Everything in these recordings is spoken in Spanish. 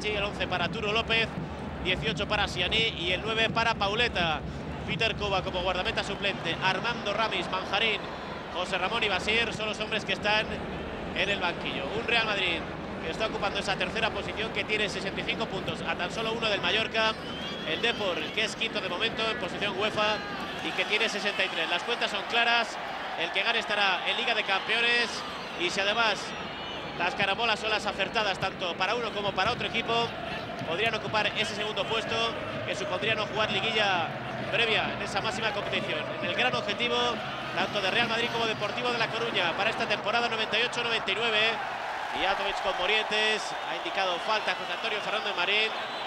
Haji, el 11 para Arturo López, 18 para Siani y el 9 para Pauleta. Peter Cova como guardameta suplente, Armando Ramis, Manjarín, José Ramón y Basir son los hombres que están en el banquillo. Un Real Madrid que está ocupando esa tercera posición, que tiene 65 puntos a tan solo uno del Mallorca. El Depor, que es quinto de momento en posición UEFA y que tiene 63. Las cuentas son claras, el que gane estará en Liga de Campeones, y si además las carambolas son las acertadas tanto para uno como para otro equipo, podrían ocupar ese segundo puesto, que supondría no jugar liguilla previa en esa máxima competición. En el gran objetivo tanto de Real Madrid como Deportivo de La Coruña para esta temporada 98-99. Mijatovic con Morientes, ha indicado falta José Antonio Fernando de Marín,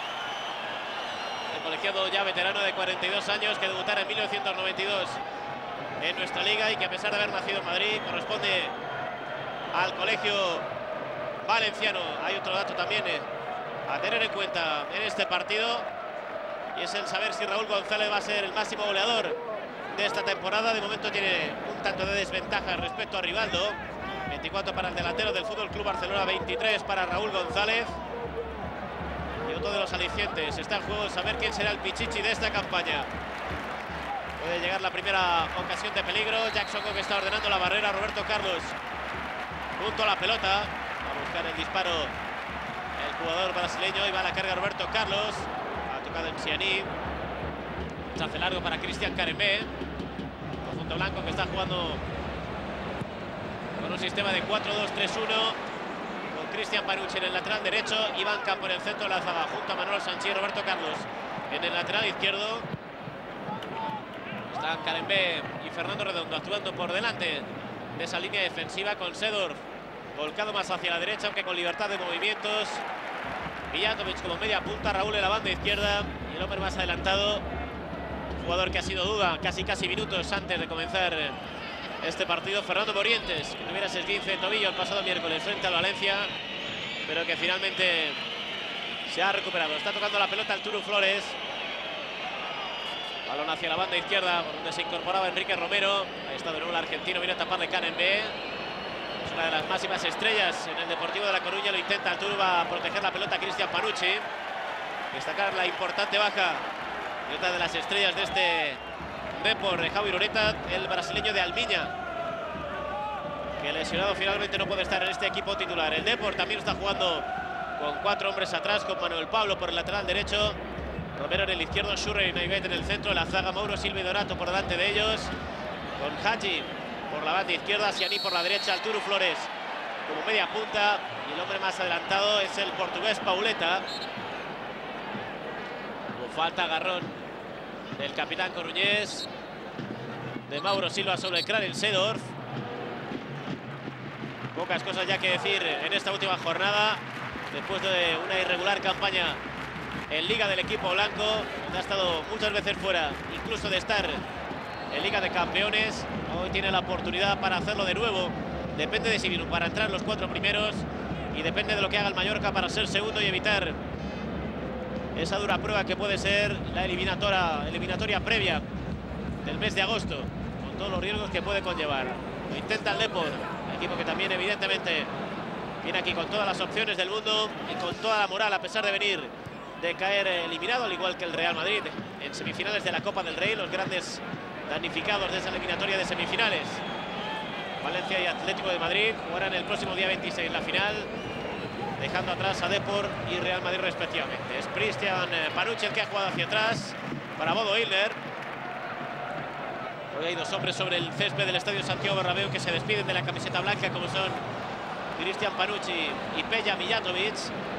el colegiado ya veterano de 42 años que debutara en 1992 en nuestra liga y que, a pesar de haber nacido en Madrid, corresponde al colegio valenciano. Hay otro dato también a tener en cuenta en este partido, y es el saber si Raúl González va a ser el máximo goleador de esta temporada. De momento tiene un tanto de desventaja respecto a Rivaldo. 24 para el delantero del Fútbol Club Barcelona, 23 para Raúl González. Y otro de los alicientes está en juego, saber quién será el pichichi de esta campaña. Puede llegar la primera ocasión de peligro. Jackson, que está ordenando la barrera. Roberto Carlos junto a la pelota, va a buscar el disparo el jugador brasileño, y va a la carga Roberto Carlos. Ha tocado en Siani. Chace largo para Cristian Carembé, conjunto blanco que está jugando con un sistema de 4-2-3-1, con Cristian Panucci en el lateral derecho, Iván Campo en el centro de la zaga junto a Manuel Sanchís y Roberto Carlos en el lateral izquierdo. Están Carembé y Fernando Redondo actuando por delante de esa línea defensiva, con Seedorf volcado más hacia la derecha, aunque con libertad de movimientos. Mijatovic como media punta, Raúl en la banda izquierda, y el hombre más adelantado, jugador que ha sido duda casi minutos antes de comenzar este partido, Fernando Morientes, que tuviera ese esguince de tobillo el pasado miércoles frente al Valencia, pero que finalmente se ha recuperado. Está tocando la pelota Arturo Flores. Balón hacia la banda izquierda, por donde se incorporaba Enrique Romero. Ahí está de nuevo el argentino, viene a taparle Carembé. Es una de las máximas estrellas en el Deportivo de La Coruña. Lo intenta Arturo, va a proteger la pelota Cristian Panucci. Destacar la importante baja de otra de las estrellas de este Depor, Javi Ureta, el brasileño de Almiña, que lesionado finalmente no puede estar en este equipo titular. El Depor también está jugando con 4 hombres atrás, con Manuel Pablo por el lateral derecho, Romero en el izquierdo, Schurrer y Naivet en el centro, la zaga Mauro Silva y Donato por delante de ellos, con Haji por la banda izquierda, Siani por la derecha, Arturo Flores como media punta, y el hombre más adelantado es el portugués Pauleta. Hubo falta, agarrón del capitán coruñés, de Mauro Silva sobre el cráneo Seedorf. Pocas cosas ya que decir en esta última jornada, después de una irregular campaña en Liga del equipo blanco, donde ha estado muchas veces fuera incluso de estar en Liga de Campeones. Hoy tiene la oportunidad para hacerlo de nuevo. Depende de Sibiru para entrar en los 4 primeros, y depende de lo que haga el Mallorca para ser segundo y evitar esa dura prueba que puede ser la eliminatoria previa del mes de agosto, con todos los riesgos que puede conllevar. Lo intenta el Depor, un equipo que también evidentemente viene aquí con todas las opciones del mundo y con toda la moral, a pesar de venir de caer eliminado, al igual que el Real Madrid en semifinales de la Copa del Rey, los grandes damnificados de esa eliminatoria de semifinales. Valencia y Atlético de Madrid jugarán el próximo día 26 la final, dejando atrás a Depor y Real Madrid respectivamente. Es Cristian Panucci el que ha jugado hacia atrás para Bodo Illner. Hoy hay 2 hombres sobre el césped del Estadio Santiago Bernabéu que se despiden de la camiseta blanca, como son Cristian Panucci y Peja Mijatovic.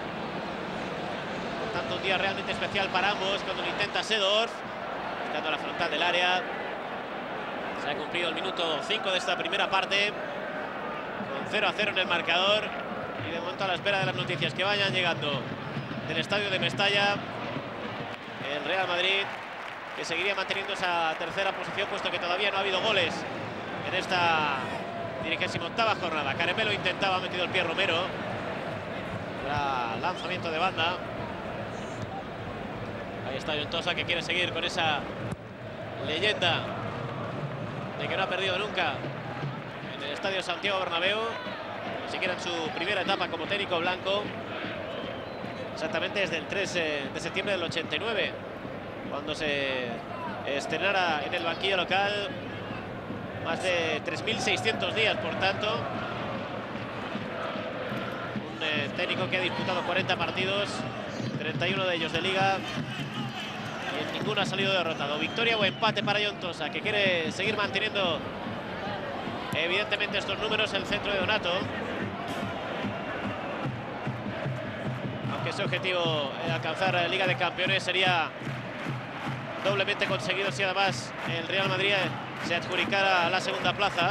Por tanto, un día realmente especial para ambos, cuando lo intenta Seedorf, buscando la frontal del área. Se ha cumplido el minuto 5 de esta primera parte, con 0-0 en el marcador, y de momento a la espera de las noticias que vayan llegando del estadio de Mestalla. El Real Madrid, que seguiría manteniendo esa tercera posición, puesto que todavía no ha habido goles en esta 28ª jornada. Carembé lo intentaba, ha metido el pie Romero. Lanzamiento de banda. Ahí está Ventosa, que quiere seguir con esa leyenda de que no ha perdido nunca en el Estadio Santiago Bernabéu, ni siquiera en su primera etapa como técnico blanco. exactamente desde el 3 de septiembre del 89, cuando se estrenara en el banquillo local. Más de 3.600 días, por tanto. Un técnico que ha disputado 40 partidos, 31 de ellos de liga, y en ninguno ha salido derrotado. Victoria o empate para Jon Tosa, que quiere seguir manteniendo evidentemente estos números el centro de Donato. Aunque ese objetivo, alcanzar la Liga de Campeones, sería doblemente conseguido si además el Real Madrid se adjudicara la segunda plaza.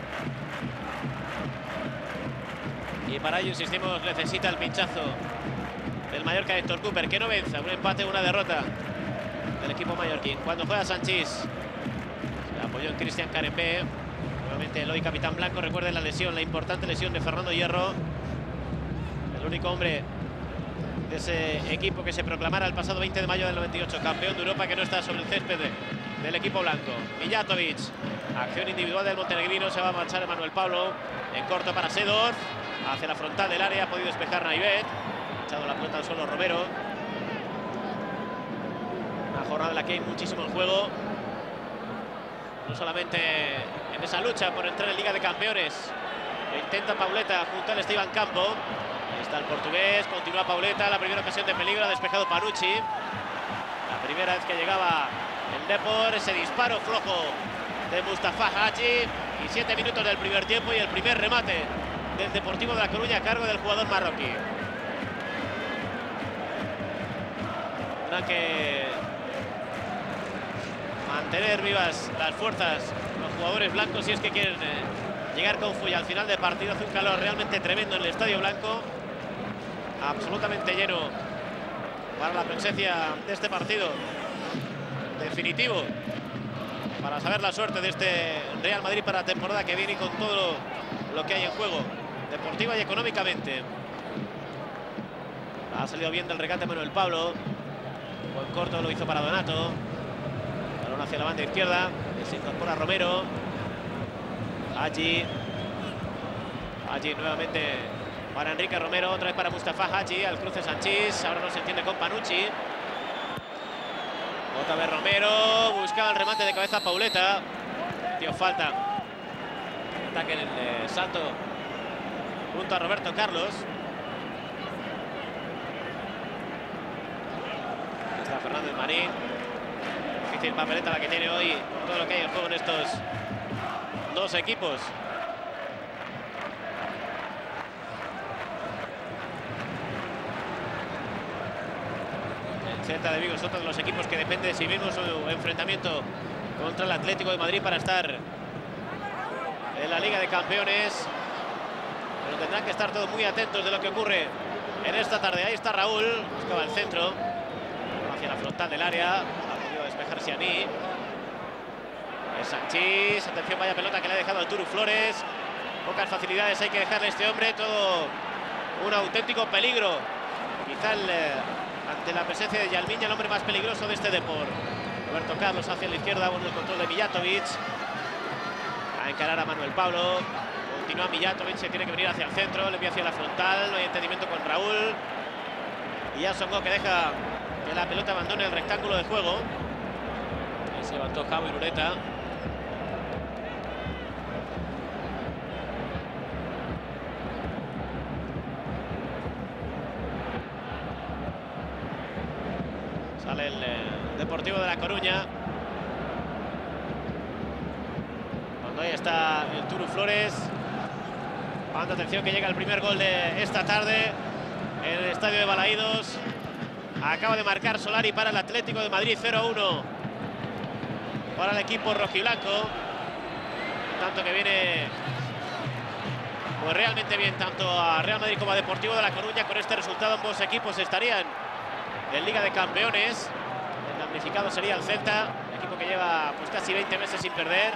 Y para ello, insistimos, necesita el pinchazo del Mallorca de Héctor Cooper, que no venza. Un empate, una derrota del equipo mallorquín. Cuando juega Sanchís, se apoyó en Cristian Carembé. Nuevamente el hoy capitán blanco. Recuerden la lesión, la importante lesión de Fernando Hierro, el único hombre de ese equipo que se proclamara el pasado 20 de mayo del 98 campeón de Europa, que no está sobre el césped del equipo blanco. Mijatovic, acción individual del montenegrino. Se va a marchar Manuel Pablo en corto para Seedorf, hacia la frontal del área. Ha podido despejar Naivet, ha echado la pelota al suelo Romero. Una jornada en la que hay muchísimo en juego, no solamente en esa lucha por entrar en Liga de Campeones. Intenta Pauleta junto al Esteban Campo. Ahí está el portugués, continúa Pauleta. La primera ocasión de peligro, ha despejado Panucci. La primera vez que llegaba el Depor, ese disparo flojo de Mustafa Hadji. Y 7 minutos del primer tiempo y el primer remate del Deportivo de La Coruña a cargo del jugador marroquí. Tendrán que mantener vivas las fuerzas los jugadores blancos si es que quieren llegar con fulla al final del partido. Hace un calor realmente tremendo en el Estadio Blanco, absolutamente lleno para la presencia de este partido definitivo para saber la suerte de este Real Madrid para la temporada que viene y con todo lo que hay en juego, deportiva y económicamente. Ha salido bien del regate Manuel Pablo. Buen corto lo hizo para Donato. Balón hacia la banda izquierda. Se incorpora Romero. Hadji nuevamente para Enrique Romero. Otra vez para Mustafa Hadji. Al cruce Sanchís. Ahora no se entiende con Panucci. Otra vez Romero. Buscaba el remate de cabeza Pauleta. Dio falta. Ataque en el salto junto a Roberto Carlos. Está Fernández Marín. Difícil papeleta la que tiene hoy con todo lo que hay en juego en estos dos equipos. El Celta de Vigo es otro de los equipos que depende de sí mismo su enfrentamiento contra el Atlético de Madrid para estar en la Liga de Campeones. Pero tendrán que estar todos muy atentos de lo que ocurre en esta tarde. Ahí está Raúl, buscaba el centro hacia la frontal del área. Ha podido despejar Siani. Es Sanchís. Atención, vaya pelota que le ha dejado Arturo Flores. Pocas facilidades hay que dejarle a este hombre. Todo un auténtico peligro. Quizá ante la presencia de Yalmiña, el hombre más peligroso de este deporte. Roberto Carlos hacia la izquierda, bueno el control de Mijatovic. A encarar a Manuel Pablo. Continúa Mijatovic, se tiene que venir hacia el centro, le envía hacia la frontal, no hay entendimiento con Raúl. Y ya Songo que deja que la pelota abandone el rectángulo de juego. Ahí se levantó Javi Ureta. Sale el Deportivo de La Coruña. Cuando ahí está el Turu Flores. Cuando atención que llega el primer gol de esta tarde en el estadio de Balaídos. Acaba de marcar Solari para el Atlético de Madrid, 0-1 para el equipo rojiblanco. Tanto que viene pues realmente bien tanto a Real Madrid como a Deportivo de La Coruña. Con este resultado ambos equipos estarían en Liga de Campeones. El damnificado sería el Celta, el equipo que lleva pues casi 20 meses sin perder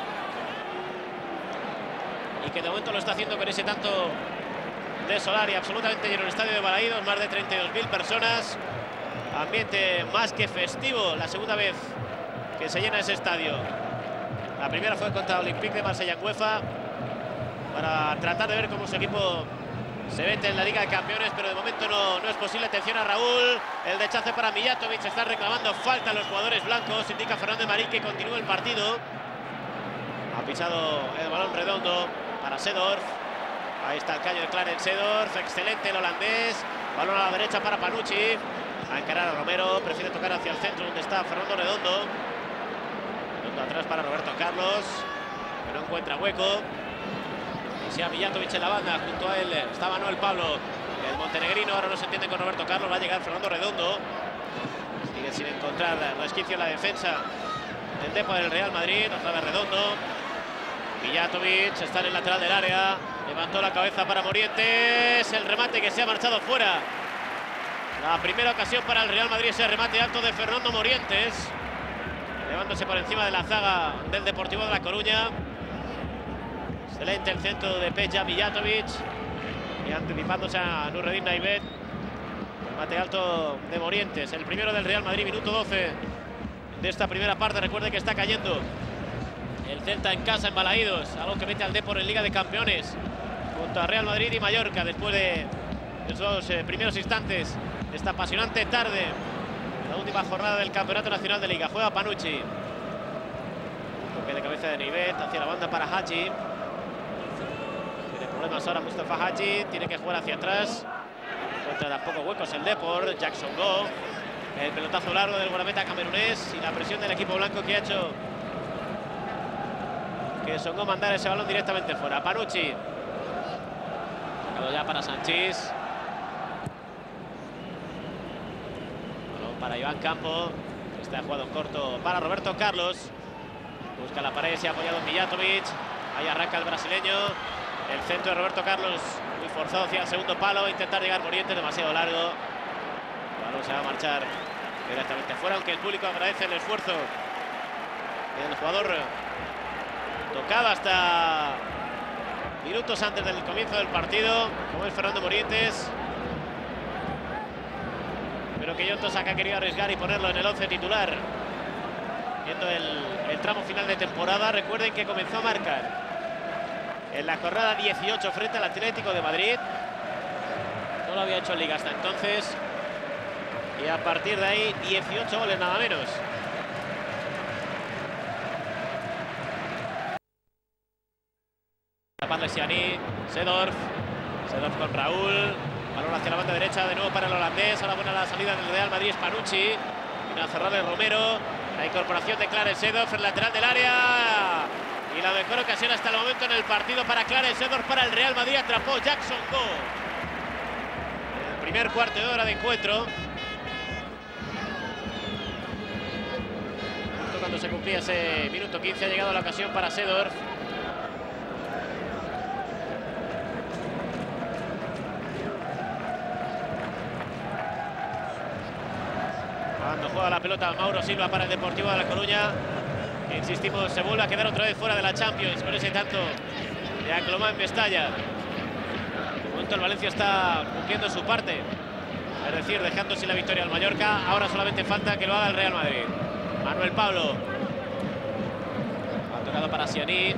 y que de momento lo está haciendo con ese tanto de Solari. Absolutamente lleno el estadio de Balaídos, más de 32.000 personas, ambiente más que festivo, la segunda vez que se llena ese estadio. La primera fue contra Olympique de Marsella en UEFA, para tratar de ver cómo su equipo se mete en la Liga de Campeones, pero de momento no es posible. Atención a Raúl, el rechace para Mijatovic, está reclamando falta a los jugadores blancos, indica Fernando Marín que continúa el partido. Ha pisado el balón redondo para Seedorf. Ahí está el caño de Clarence Seedorf, excelente el holandés. Balón a la derecha para Panucci. A encarar a Romero, prefiere tocar hacia el centro donde está Fernando Redondo. Redondo atrás para Roberto Carlos, que no encuentra hueco. Y sea Mijatovic en la banda, junto a él está Manuel Pablo, el montenegrino. Ahora no se entiende con Roberto Carlos, va a llegar Fernando Redondo. Sigue sin encontrar resquicio en la defensa del Depor del Real Madrid. Otra vez Redondo. Mijatovic está en el lateral del área. Levantó la cabeza para Morientes. El remate que se ha marchado fuera. La primera ocasión para el Real Madrid, ese remate alto de Fernando Morientes. Elevándose por encima de la zaga del Deportivo de La Coruña. Excelente el centro de Peja Mijatovic. Y anticipándose a Nureddin Naibet. Remate alto de Morientes. El primero del Real Madrid, minuto 12 de esta primera parte. Recuerde que está cayendo el Celta en casa en Balaídos, algo que mete al Depor en Liga de Campeones junto a Real Madrid y Mallorca después de esos primeros instantes de esta apasionante tarde, la última jornada del Campeonato Nacional de Liga. Juega Panucci, toque de cabeza de Neivet hacia la banda para Hagi. Tiene problemas ahora Mustafa Hagi, tiene que jugar hacia atrás, encuentra tampoco huecos el Depor. Jackson Go, el pelotazo largo del guardameta camerunés y la presión del equipo blanco que ha hecho que Songo mandar ese balón directamente fuera. Panucci, sacado ya para Sanchís. Balón para Iván Campo, está jugado en corto para Roberto Carlos. Busca la pared, se ha apoyado en Mijatovic. Ahí arranca el brasileño. El centro de Roberto Carlos, muy forzado hacia el segundo palo. Intentar llegar Morientes, demasiado largo. El balón se va a marchar directamente fuera, aunque el público agradece el esfuerzo del jugador. Tocaba hasta minutos antes del comienzo del partido, como es Fernando Morientes. Pero que John Tosaca ha querido arriesgar y ponerlo en el 11 titular. Viendo el tramo final de temporada, recuerden que comenzó a marcar en la jornada 18 frente al Atlético de Madrid. No lo había hecho en Liga hasta entonces. Y a partir de ahí, 18 goles nada menos. Siani, Seedorf con Raúl, balón hacia la banda derecha de nuevo para el holandés. Ahora buena la salida del Real Madrid, es Panucci, viene a cerrarle Romero. La incorporación de Clarence Seedorf, el lateral del área, y la mejor ocasión hasta el momento en el partido para Clarence Seedorf. Para el Real Madrid atrapó Jackson Go en el primer cuarto de hora de encuentro, justo cuando se cumplía ese minuto 15. Ha llegado la ocasión para Seedorf. Juega la pelota Mauro Silva para el Deportivo de La Coruña. Insistimos, se vuelve a quedar otra vez fuera de la Champions con ese tanto de Anclomán Mestalla. De momento el Valencia está cumpliendo su parte, es decir, dejando sin la victoria al Mallorca. Ahora solamente falta que lo haga el Real Madrid. Manuel Pablo ha tocado para Siani.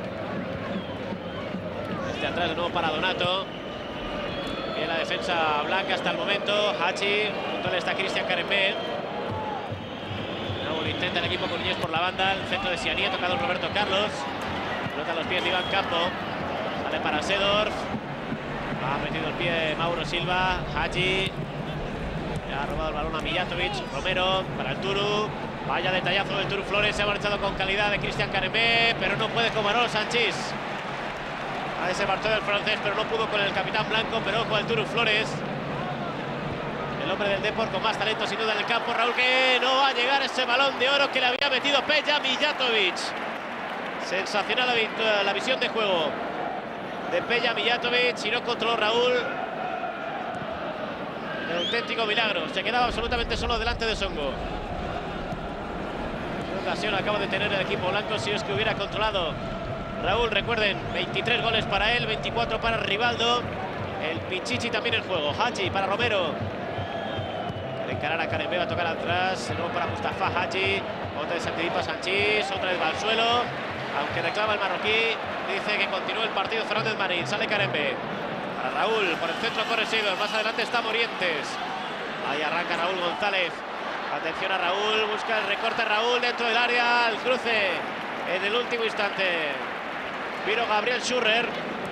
Desde atrás de nuevo para Donato. Bien la defensa blanca hasta el momento. Hagi, junto a él está Cristian Carembé. Intenta el equipo Coruñés por la banda, el centro de Siani, ha tocado Roberto Carlos. Pelota a los pies de Iván Campo. Sale para Seedorf. Ha metido el pie Mauro Silva. Hagi. Le ha robado el balón a Mijatovic. Romero para el Turu. Vaya detallazo del Turu Flores. Se ha marchado con calidad de Cristian Carembé, pero no puede con Manolo Sanchís. Ahí se marchó del francés, pero no pudo con el capitán blanco. Pero ojo al Turu Flores, el hombre del Depor con más talento sin duda en el campo. Raúl, que no va a llegar ese balón de oro que le había metido Peja Mijatovic. Sensacional la visión de juego de Peja Mijatovic, y no controló Raúl. Un auténtico milagro, se quedaba absolutamente solo delante de Songo. Qué ocasión acaba de tener el equipo blanco si es que hubiera controlado Raúl. Recuerden, 23 goles para él, 24 para Rivaldo. El Pichichi también en juego. Hagi para Romero. Al encarar a Carembé, va a tocar atrás. De nuevo para Mustafa Hagi. Otra vez anticipa Sanchís. Otra vez va al suelo. Aunque reclama el marroquí, dice que continúa el partido Fernández Marín. Sale Carembé. Para Raúl, por el centro corre Seidor, más adelante está Morientes. Ahí arranca Raúl González. Atención a Raúl, busca el recorte Raúl dentro del área, el cruce en el último instante. Vino Gabriel Schürrer.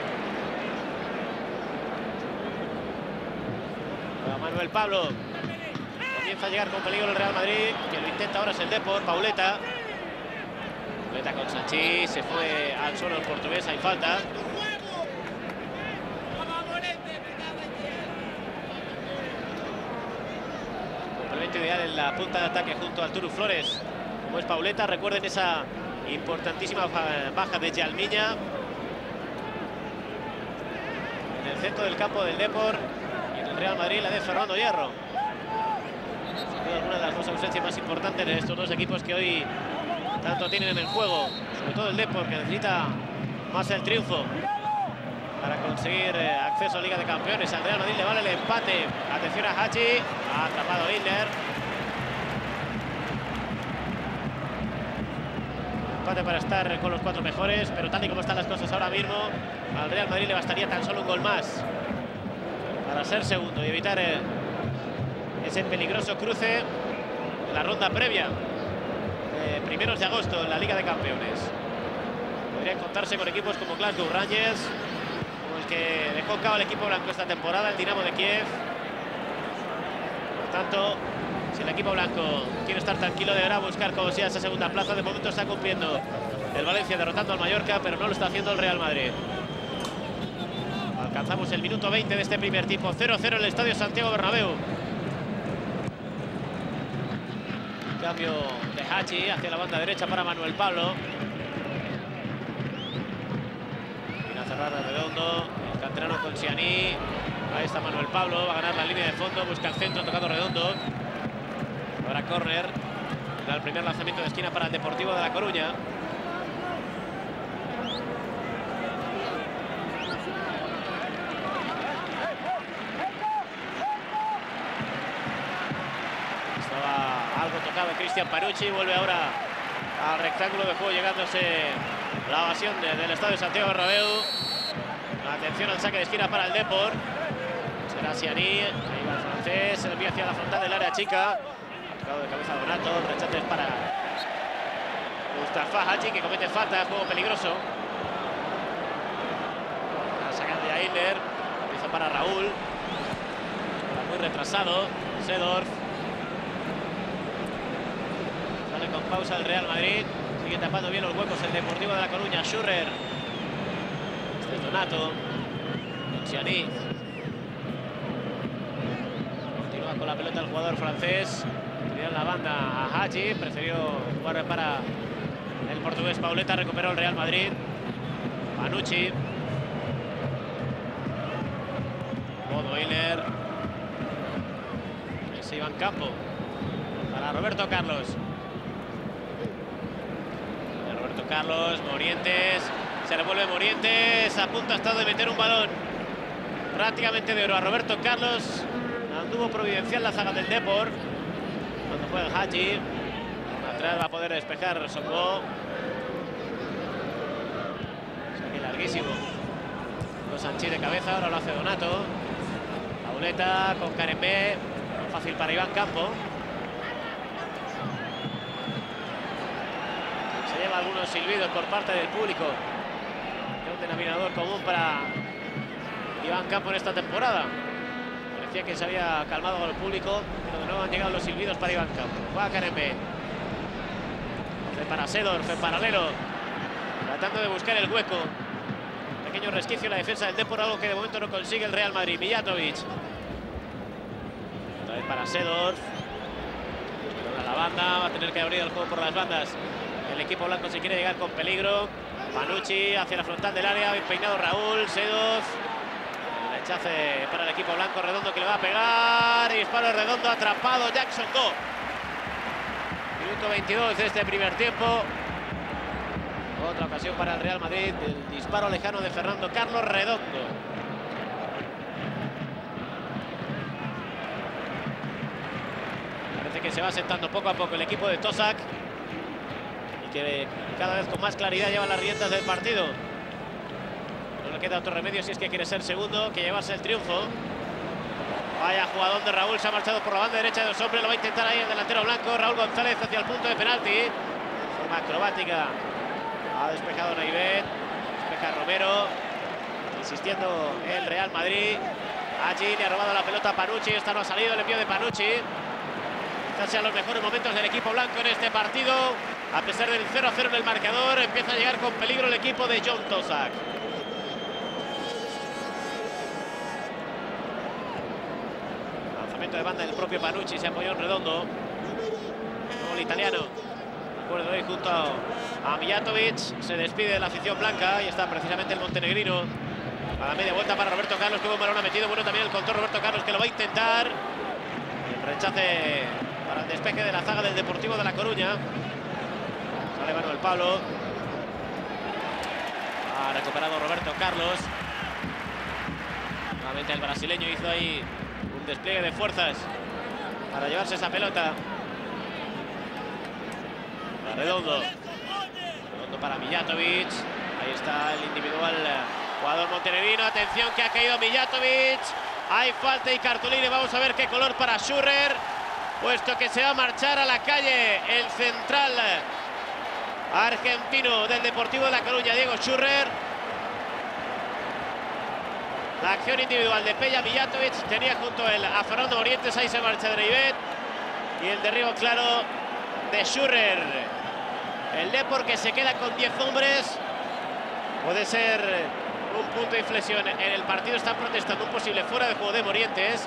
Manuel Pablo. Comienza a llegar con peligro el Real Madrid, que lo intenta ahora es el Depor, Pauleta. Pauleta con Sanchís, se fue al suelo el portugués, hay falta. Complemento ideal en la punta de ataque junto al Turu Flores, como es Pauleta. Recuerden esa importantísima baja de Yalmiña. En el centro del campo del Depor y en el Real Madrid la de Fernando Hierro. Una de las dos ausencias más importantes de estos dos equipos que hoy tanto tienen en el juego, sobre todo el Depor, que necesita más el triunfo para conseguir acceso a Liga de Campeones. Al Real Madrid le vale el empate. Atención a Hachi, ha atrapado Isler. Empate para estar con los 4 mejores, pero tal y como están las cosas ahora mismo, al Real Madrid le bastaría tan solo un gol más para ser segundo y evitar ese peligroso cruce en la ronda previa, primeros de agosto en la Liga de Campeones. Podría encontrarse con equipos como Glasgow Rangers, como el que dejó cao al equipo blanco esta temporada, el Dinamo de Kiev. Por tanto, si el equipo blanco quiere estar tranquilo, deberá buscar como sea esa segunda plaza. De momento está cumpliendo el Valencia derrotando al Mallorca, pero no lo está haciendo el Real Madrid. Alcanzamos el minuto 20 de este primer tiempo, 0-0 en el Estadio Santiago Bernabéu. Cambio de Hachi hacia la banda derecha para Manuel Pablo. Viene a cerrar a Redondo, el canterano con Siani. Ahí está Manuel Pablo, va a ganar la línea de fondo, busca el centro, tocado Redondo. Ahora córner, da el primer lanzamiento de esquina para el Deportivo de La Coruña. Cristian Panucci vuelve ahora al rectángulo de juego, llegándose la evasión del Estadio Santiago Bernabéu. Atención al saque de esquina para el Depor. Será Siani, ahí va el francés, se envía hacia la frontal del área chica. Tocado de cabeza Donato, el rechace es para Mustafa Hachi, que comete falta, juego peligroso. La sacan de Ailler, empieza para Raúl. Está muy retrasado, Seedorf. Con pausa el Real Madrid, sigue tapando bien los huecos el Deportivo de La Coruña. Schürrer, este es Donato, Siani. Continúa con la pelota el jugador francés, tenía en la banda a Hachi, prefirió jugar para el portugués Pauleta. Recuperó el Real Madrid, Panucci, Bodo Hiller, ese Iván Campo para Roberto Carlos. Carlos, Morientes, se revuelve Morientes, a punto ha estado de meter un balón prácticamente de oro a Roberto Carlos. Anduvo providencial la zaga del Depor cuando juega el Hachi. Atrás va a poder despejar Songó. Saque larguísimo con Sanchís de cabeza, ahora lo hace Donato. Pauleta con Karembé, fácil para Iván Campo. Algunos silbidos por parte del público, un denominador común para Iván Campo en esta temporada. Parecía que se había calmado con el público, pero de nuevo han llegado los silbidos para Iván Campo. Va a Karembé, para Seedorf en paralelo, tratando de buscar el hueco. Pequeño resquicio en la defensa del Depor, algo que de momento no consigue el Real Madrid. Mijatovic, otra vez para Seedorf, a la banda, va a tener que abrir el juego por las bandas. El equipo blanco se quiere llegar con peligro. Panucci hacia la frontal del área, bien peinado Raúl, Seedorf. El rechace para el equipo blanco, Redondo que le va a pegar. Y disparo Redondo, atrapado Jackson Go. Minuto 22 de este primer tiempo. Otra ocasión para el Real Madrid, el disparo lejano de Fernando Carlos Redondo. Parece que se va sentando poco a poco el equipo de Tosak, que cada vez con más claridad lleva las riendas del partido. No le queda otro remedio si es que quiere ser segundo que llevarse el triunfo. Vaya jugadón de Raúl, se ha marchado por la banda derecha de dos hombres, lo va a intentar ahí el delantero blanco. Raúl González hacia el punto de penalti. De forma acrobática ha despejado Naivet, despeja Romero, insistiendo el Real Madrid. Allí le ha robado la pelota a Panucci, esta no ha salido, el envío de Panucci. Quizás sean los mejores momentos del equipo blanco en este partido. A pesar del 0-0 en el marcador, empieza a llegar con peligro el equipo de John Tosak. Lanzamiento de banda del propio Panucci, se apoyó en redondo. Luego el italiano, recuerdo hoy junto a Mijatovic, se despide de la afición blanca y está precisamente el montenegrino. A la media vuelta para Roberto Carlos, que buen balón ha metido. Bueno, también el control Roberto Carlos, que lo va a intentar. El rechace para el despeje de la zaga del Deportivo de La Coruña. Sale Manuel Pablo. Ha recuperado Roberto Carlos. Nuevamente el brasileño hizo ahí un despliegue de fuerzas para llevarse esa pelota. Redondo. Redondo para Mijatovic. Ahí está el individual jugador montenegrino. Atención que ha caído Mijatovic. Hay falta y cartulina. Vamos a ver qué color para Schürrer, puesto que se va a marchar a la calle el central argentino del Deportivo de La Coruña, Diego Schürrer. La acción individual de Peja Mijatovic tenía junto a Fernando Morientes. Ahí se marcha Naivet. Y el derribo claro de Schürrer. El Depor, que se queda con 10 hombres. Puede ser un punto de inflexión en el partido. Están protestando un posible fuera de juego de Morientes.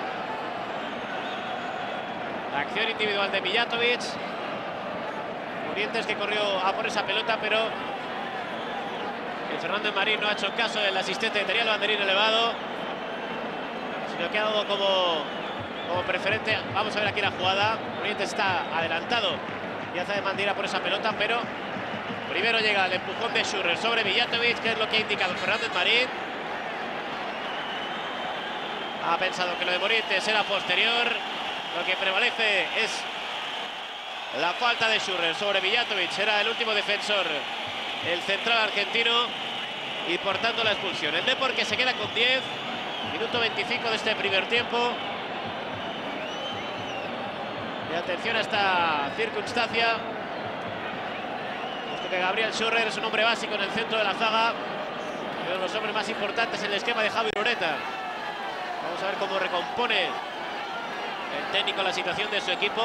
La acción individual de Mijatovic. Morientes, que corrió a por esa pelota, pero el Fernando Marín no ha hecho caso del asistente que tenía el banderín elevado, sino que ha dado como preferente. Vamos a ver aquí la jugada. Morientes está adelantado y hace de mandira por esa pelota, pero primero llega el empujón de Schürrer sobre Mijatovic, que es lo que ha indicado Fernández Marín. Ha pensado que lo de Morientes era posterior. Lo que prevalece es la falta de Schürrer sobre Mijatovic. Era el último defensor, el central argentino, y por tanto la expulsión. El Depor, que se queda con 10. Minuto 25 de este primer tiempo. Y atención a esta circunstancia, puesto que Gabriel Schürrer es un hombre básico en el centro de la zaga, uno de los hombres más importantes en el esquema de Javi Ureta. Vamos a ver cómo recompone el técnico la situación de su equipo.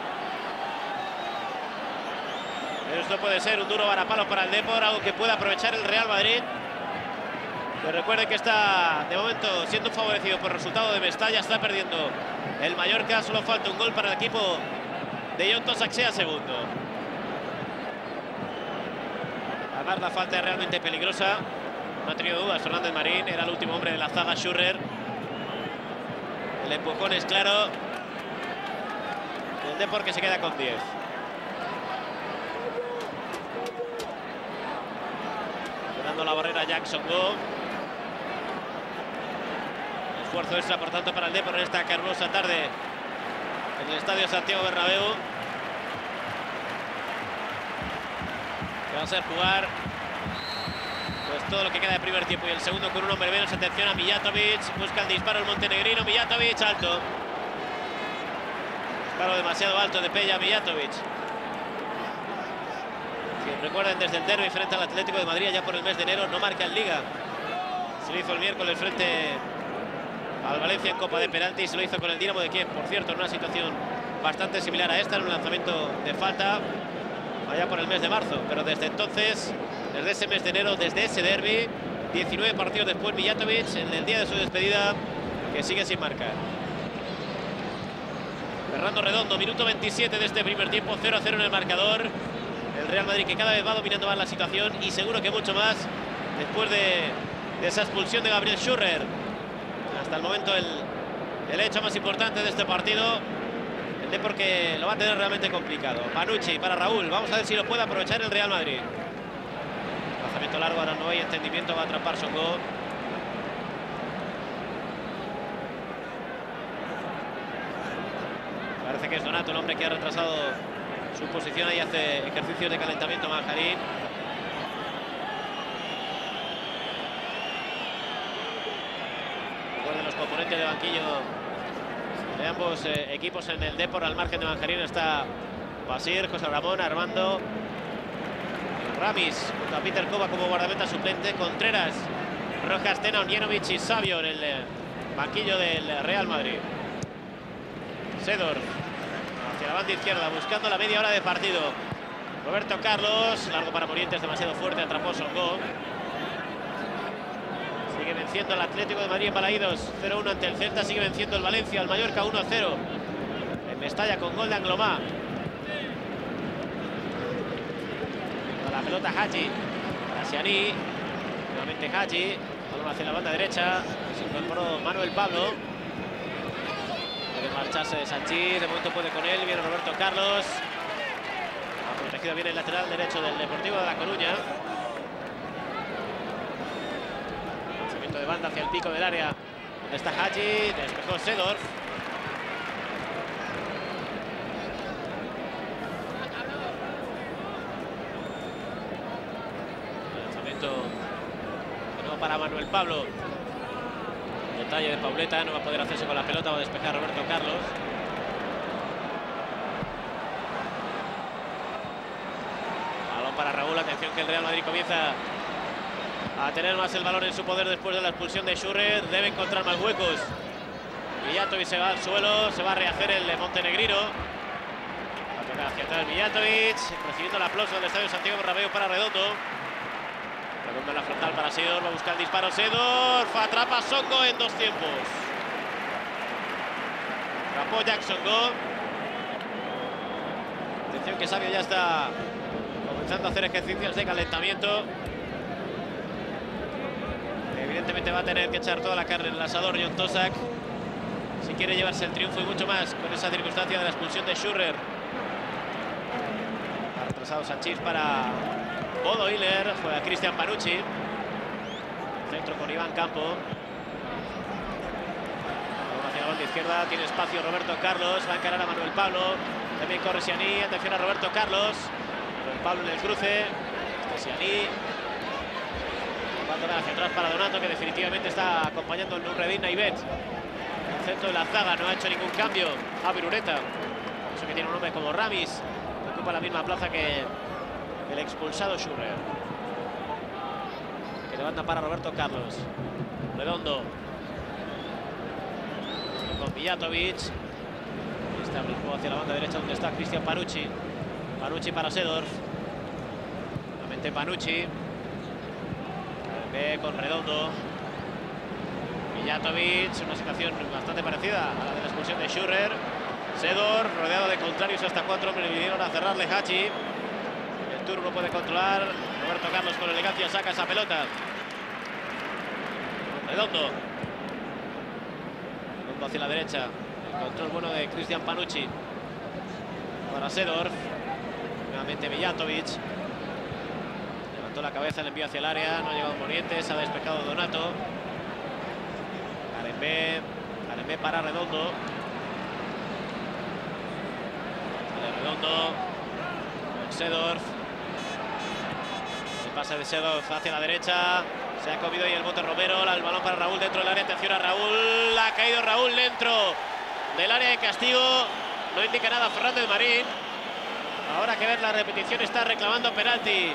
Pero esto puede ser un duro varapalo para el Depor, algo que puede aprovechar el Real Madrid. Que recuerde que está de momento siendo favorecido por el resultado de Mestalla. Está perdiendo el Mallorca. Solo falta un gol para el equipo de John Tosak, sea segundo. Además, la falta es realmente peligrosa. No ha tenido dudas Fernández Marín. Era el último hombre de la zaga, Schürrer. El empujón es claro. El Depor, que se queda con 10. Dando la barrera Jackson Go. Esfuerzo extra, por tanto, para el Depor en esta calurosa tarde en el estadio Santiago Bernabéu. Que va a ser jugar pues todo lo que queda de primer tiempo y el segundo con un hombre menos. Atención a Mijatovic. Busca el disparo el montenegrino. Mijatovic, alto. Disparo demasiado alto de Peja Mijatovic. Recuerden, desde el derbi frente al Atlético de Madrid ya por el mes de enero no marca en Liga. Se lo hizo el miércoles frente al Valencia en Copa de Penaltis. Se lo hizo con el Dinamo de Kiev, por cierto, en una situación bastante similar a esta, en un lanzamiento de falta allá por el mes de marzo. Pero desde entonces, desde ese mes de enero, desde ese derbi, 19 partidos después, Mijatovic, en el día de su despedida, que sigue sin marcar. Fernando Redondo, minuto 27 de este primer tiempo, 0-0 en el marcador. El Real Madrid, que cada vez va dominando más la situación, y seguro que mucho más después de esa expulsión de Gabriel Schürrer. Hasta el momento el hecho más importante de este partido. El Depor, que lo va a tener realmente complicado. Panucci para Raúl. Vamos a ver si lo puede aprovechar el Real Madrid. Lanzamiento largo, ahora no hay entendimiento. Va a atrapar Songo. Parece que es Donato el hombre que ha retrasado su posición. Ahí hace ejercicios de calentamiento Manjarín. componentes de banquillo de ambos equipos en el Depor. Al margen de Manjarín está Basir, José Ramón, Armando, Ramis, junto a Peter Kova como guardameta suplente, Contreras, Rojas, Tena, Onjenovic y Savio en el banquillo del Real Madrid. Sedor hacia la banda izquierda, buscando la media hora de partido. Roberto Carlos, largo para Morientes, demasiado fuerte, atrapó Songo. Sigue venciendo el Atlético de Madrid en Balaídos, 0-1 ante el Celta. Sigue venciendo el Valencia, al Mallorca 1-0 en Mestalla con gol de Anglomá. Con la pelota Hadji, para Sianí, nuevamente Hadji, balón hacia la banda derecha, se incorporó Manuel Pablo. Puede marcharse de Sanchís, de momento puede con él, viene Roberto Carlos. Ha protegido bien el lateral derecho del Deportivo de La Coruña. Lanzamiento de banda hacia el pico del área, donde está Hadji, despejó Sedor. Lanzamiento de nuevo para Manuel Pablo. Detalle de Pauleta, no va a poder hacerse con la pelota, va a despejar Roberto Carlos. Balón para Raúl, atención que el Real Madrid comienza a tener más el balón en su poder después de la expulsión de Schürrer. Debe encontrar más huecos. Mijatovic se va al suelo, se va a rehacer el montenegrino. Va a tocar hacia atrás Mijatovic, recibiendo el aplauso del Estadio Santiago Bernabéu para Redondo. Redondo en la frontal para Sedor, va a buscar el disparo Sedor, atrapa Songo en dos tiempos. Atrapó Jackson Go. Atención que Savio ya está comenzando a hacer ejercicios de calentamiento. Evidentemente va a tener que echar toda la carne en el asador Jon Tosak si quiere llevarse el triunfo y mucho más con esa circunstancia de la expulsión de Schürrer. Ha retrasado Sanchís para Bodo Hiller, juega Cristian Panucci. Centro con Iván Campo. Hacia la banda izquierda, tiene espacio Roberto Carlos, va a encarar a Manuel Pablo. También corre Sianí, atención a Roberto Carlos. Manuel Pablo en el cruce. Sianí. Va a tocar hacia atrás para Donato, que definitivamente está acompañando el Nureddin Naibet. El centro de la zaga no ha hecho ningún cambio a Virureta. Eso que tiene un hombre como Ramis, que ocupa la misma plaza que el expulsado Schürrer. Que levanta para Roberto Carlos. Redondo. Con Mijatovic. Está el juego hacia la banda derecha donde está Cristian Panucci. Panucci para Sedorf. Nuevamente Panucci. Ve con Redondo. Mijatovic, una situación bastante parecida a la de la expulsión de Schürrer. Sedorf, rodeado de contrarios, hasta 4 hombres vinieron a cerrarle Hadji. El turno puede controlar. Roberto Carlos con elegancia saca esa pelota. Redondo. Redondo hacia la derecha. El control bueno de Cristian Panucci. Para Sedorf. Nuevamente Mijatovic. Levantó la cabeza, el envío hacia el área. No ha llegado Morientes, ha despejado Donato. Karembé para Redondo. Redondo. Con Sedorf. El pase de Sedorf hacia la derecha. Se ha comido ahí el bote Romero. El balón para Raúl dentro del área. Atención a Raúl. Ha caído Raúl dentro del área de castigo. No indica nada Fernández Marín. Ahora que ver la repetición, está reclamando penalti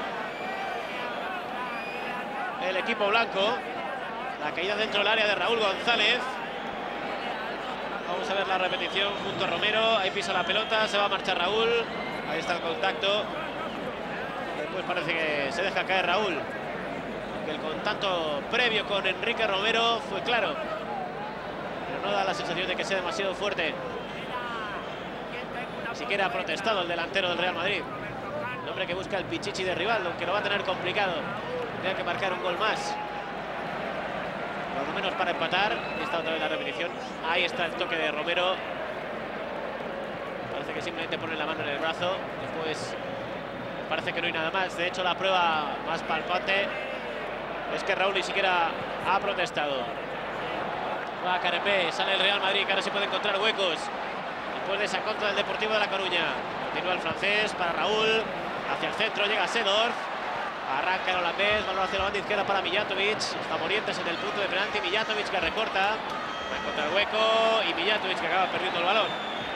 el equipo blanco. La caída dentro del área de Raúl González. Vamos a ver la repetición junto a Romero. Ahí pisa la pelota, se va a marchar Raúl. Ahí está el contacto. Después parece que se deja caer Raúl. Que el contacto previo con Enrique Romero fue claro. Pero no da la sensación de que sea demasiado fuerte. Ni siquiera ha protestado el delantero del Real Madrid. El hombre que busca el pichichi de Rivaldo, que lo va a tener complicado. Tiene que marcar un gol más. Por lo menos para empatar. Ahí está otra vez la repetición. Ahí está el toque de Romero. Parece que simplemente pone la mano en el brazo. Después parece que no hay nada más. De hecho, la prueba más palpante es que Raúl ni siquiera ha protestado. Va a Karembé, sale el Real Madrid, que ahora se puede encontrar huecos. Después de esa contra del Deportivo de La Coruña. Continúa el francés para Raúl. Hacia el centro llega Sedorf. Arranca el holandés, balón hacia la banda izquierda para Mijatovic. Está Morientes en el punto de penalti. Mijatovic que recorta. Va a encontrar el hueco y Mijatovic que acaba perdiendo el balón.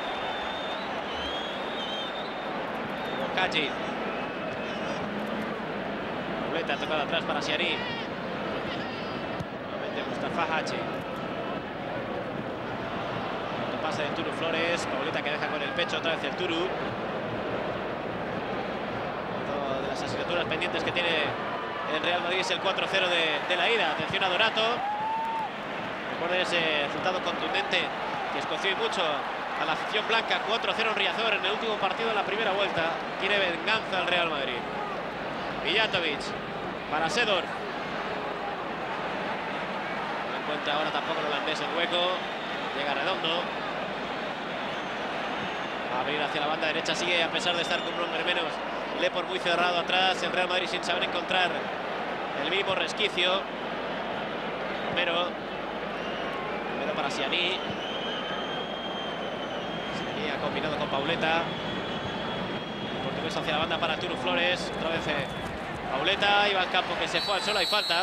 Haji. Pauleta tocado atrás para Siani. Nuevamente Mustafa Haji. Pase de Turu Flores. Pauleta que deja con el pecho otra vez el Turu. Una de las asignaturas pendientes que tiene el Real Madrid es el 4-0 de la ida. Atención a Donato. Recuerden ese resultado contundente que escoció y mucho a la afición blanca. 4-0 en Riazor en el último partido de la primera vuelta. Tiene venganza el Real Madrid. Mijatovic para Seedorf. No encuentra ahora tampoco el holandés el hueco. Llega Redondo. Va a abrir hacia la banda derecha. Sigue, a pesar de estar con un hombre menos, Lepor muy cerrado atrás. El Real Madrid sin saber encontrar el mínimo resquicio. Romero para Siani. Siani ha combinado con Pauleta. El portugués hacia la banda para Turu Flores. Otra vez Pauleta. Iván Campo que se fue al suelo. Hay falta.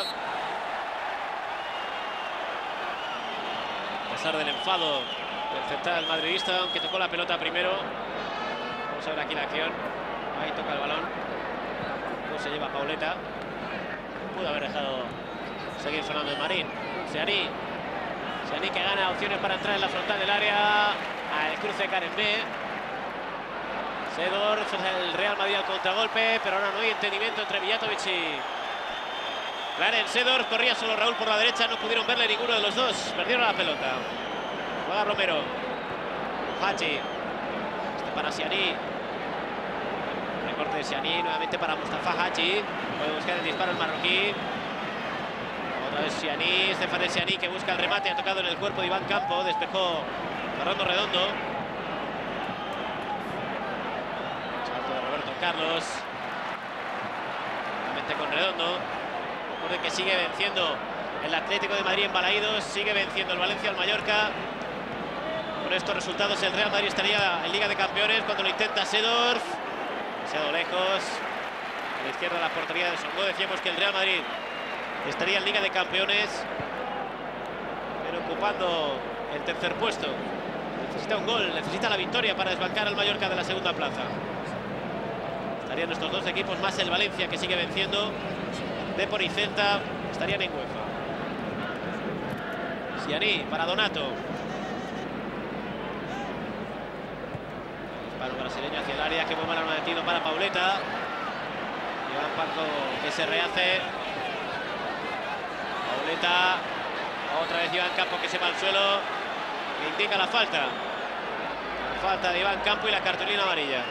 A pesar del enfado del central madridista, aunque tocó la pelota primero. Vamos a ver aquí la acción. Ahí toca el balón. Luego se lleva Pauleta. Pudo haber dejado seguir Fernando Marín. Siani que gana opciones para entrar en la frontal del área. Al cruce Karen B. Seedorf, el Real Madrid al contragolpe, pero ahora no hay entendimiento entre Mijatovic y Clarence. Seedorf, corría solo Raúl por la derecha, no pudieron verle ninguno de los dos, perdieron la pelota. Juega Romero. Haji. Para Siani. Recorte de Siani, nuevamente para Mustafa Haji. Puede buscar el disparo el marroquí. Otra vez Siani, Stefan Siani que busca el remate, ha tocado en el cuerpo de Iván Campo, despejó Fernando Redondo. Salto de Roberto Carlos. Nuevamente con Redondo. Recuerden que sigue venciendo el Atlético de Madrid en Balaídos, sigue venciendo el Valencia al Mallorca. Con estos resultados el Real Madrid estaría en Liga de Campeones cuando lo intenta Seedorf. Demasiado lejos. A la izquierda de la portería de Songo. Decíamos que el Real Madrid estaría en Liga de Campeones, pero ocupando el tercer puesto. Necesita un gol, necesita la victoria para desbancar al Mallorca de la segunda plaza. Estarían estos dos equipos más el Valencia, que sigue venciendo. Depor y Celta estarían en UEFA. Siani para Donato. Disparo brasileño hacia el área, que muy mal ha metido para Pauleta. Iván Paco que se rehace. Pauleta, otra vez Iván Campo que se va al suelo, que indica la falta. La falta de Iván Campo y la cartulina amarilla.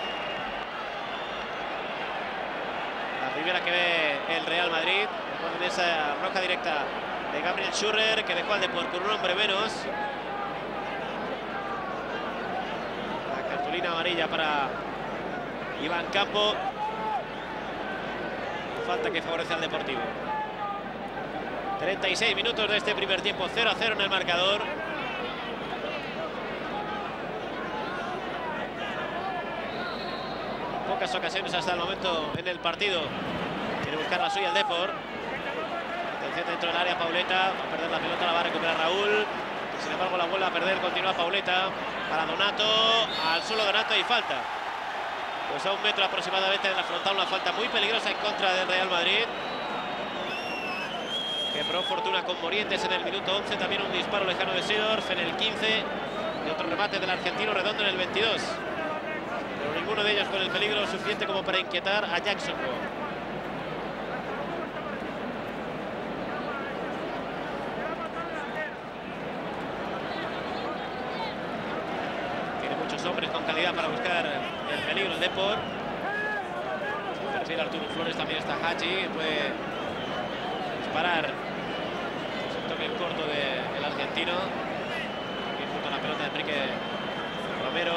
La primera que ve el Real Madrid, después de esa roja directa de Gabriel Schürrer, que dejó al Depor con un hombre menos. La cartulina amarilla para Iván Campo. Falta que favorece al Deportivo. 36 minutos de este primer tiempo, 0-0 en el marcador. Pocas ocasiones hasta el momento en el partido. Quiere buscar la suya el Depor. Atención dentro del área, Pauleta. Va a perder la pelota, la va a recuperar Raúl. Sin embargo, la vuelve a perder, continúa Pauleta. Para Donato, al suelo Donato y falta. Pues a 1 metro aproximadamente de la frontal, una falta muy peligrosa en contra del Real Madrid. Que probó fortuna con Morientes en el minuto 11, también un disparo lejano de Seedorf en el 15 y otro remate del argentino Redondo en el 22. Pero ninguno de ellos con el peligro suficiente como para inquietar a Jackson. Tiene muchos hombres con calidad para buscar el peligro el Depor. Se perfila Arturo Flores, también está Haji, puede disparar. El corto del argentino. Aquí junto a la pelota de Enrique Romero.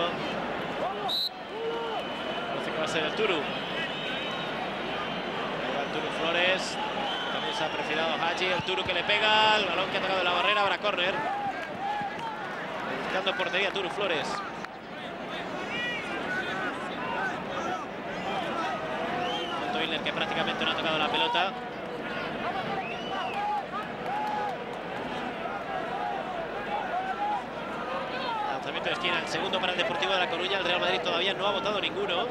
Parece que va a ser el Turu. Ahí va el Turu Flores. También se ha perfilado Haji. El Turu que le pega. El balón que ha tocado de la barrera. Ahora córner. Buscando portería Turu Flores. que prácticamente no ha tocado la pelota. Lanzamiento de esquina, el segundo para el Deportivo de La Coruña. El Real Madrid todavía no ha votado ninguno.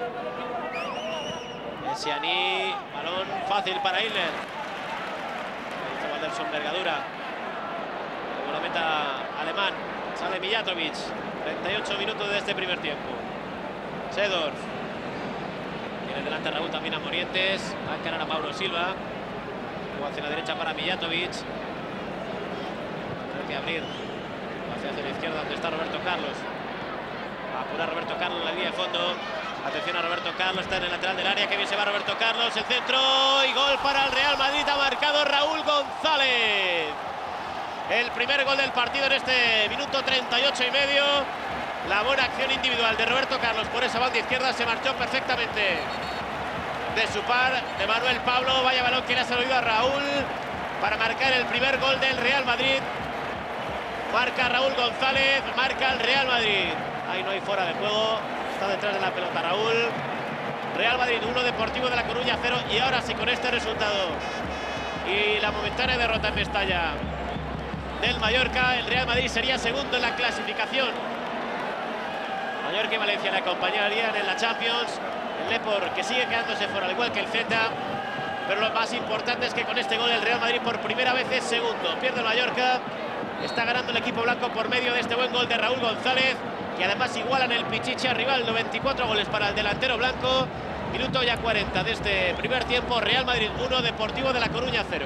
Siani, balón fácil para Isler. Valder su envergadura. Como la meta alemán. Sale Mijatovic. 38 minutos de este primer tiempo. Seedorf. Tiene delante Raúl también a Morientes. Va a encarar a Mauro Silva. Luego hacia la derecha para Mijatovic. Tiene que abrir hacia la izquierda donde está Roberto Carlos. Va a apurar Roberto Carlos en la línea de fondo. Atención a Roberto Carlos, está en el lateral del área. Que bien se va Roberto Carlos. El centro y gol para el Real Madrid. Ha marcado Raúl González. El primer gol del partido en este minuto 38 y medio. La buena acción individual de Roberto Carlos por esa banda izquierda. Se marchó perfectamente de su par, de Manuel Pablo. Vaya balón que le ha salido a Raúl para marcar el primer gol del Real Madrid. Marca Raúl González, marca el Real Madrid. Ahí no hay fuera de juego. Está detrás de la pelota Raúl. Real Madrid 1, Deportivo de La Coruña 0. Y ahora sí, con este resultado y la momentánea derrota en Mestalla del Mallorca, el Real Madrid sería segundo en la clasificación. Mallorca y Valencia le acompañarían en la Champions. El Depor, que sigue quedándose fuera, al igual que el Celta. Pero lo más importante es que con este gol el Real Madrid por primera vez es segundo. Pierde el Mallorca. Está ganando el equipo blanco por medio de este buen gol de Raúl González. Y además igualan el Pichichi a Rivaldo. 24 goles para el delantero blanco. Minuto ya 40 de este primer tiempo. Real Madrid 1, Deportivo de La Coruña 0.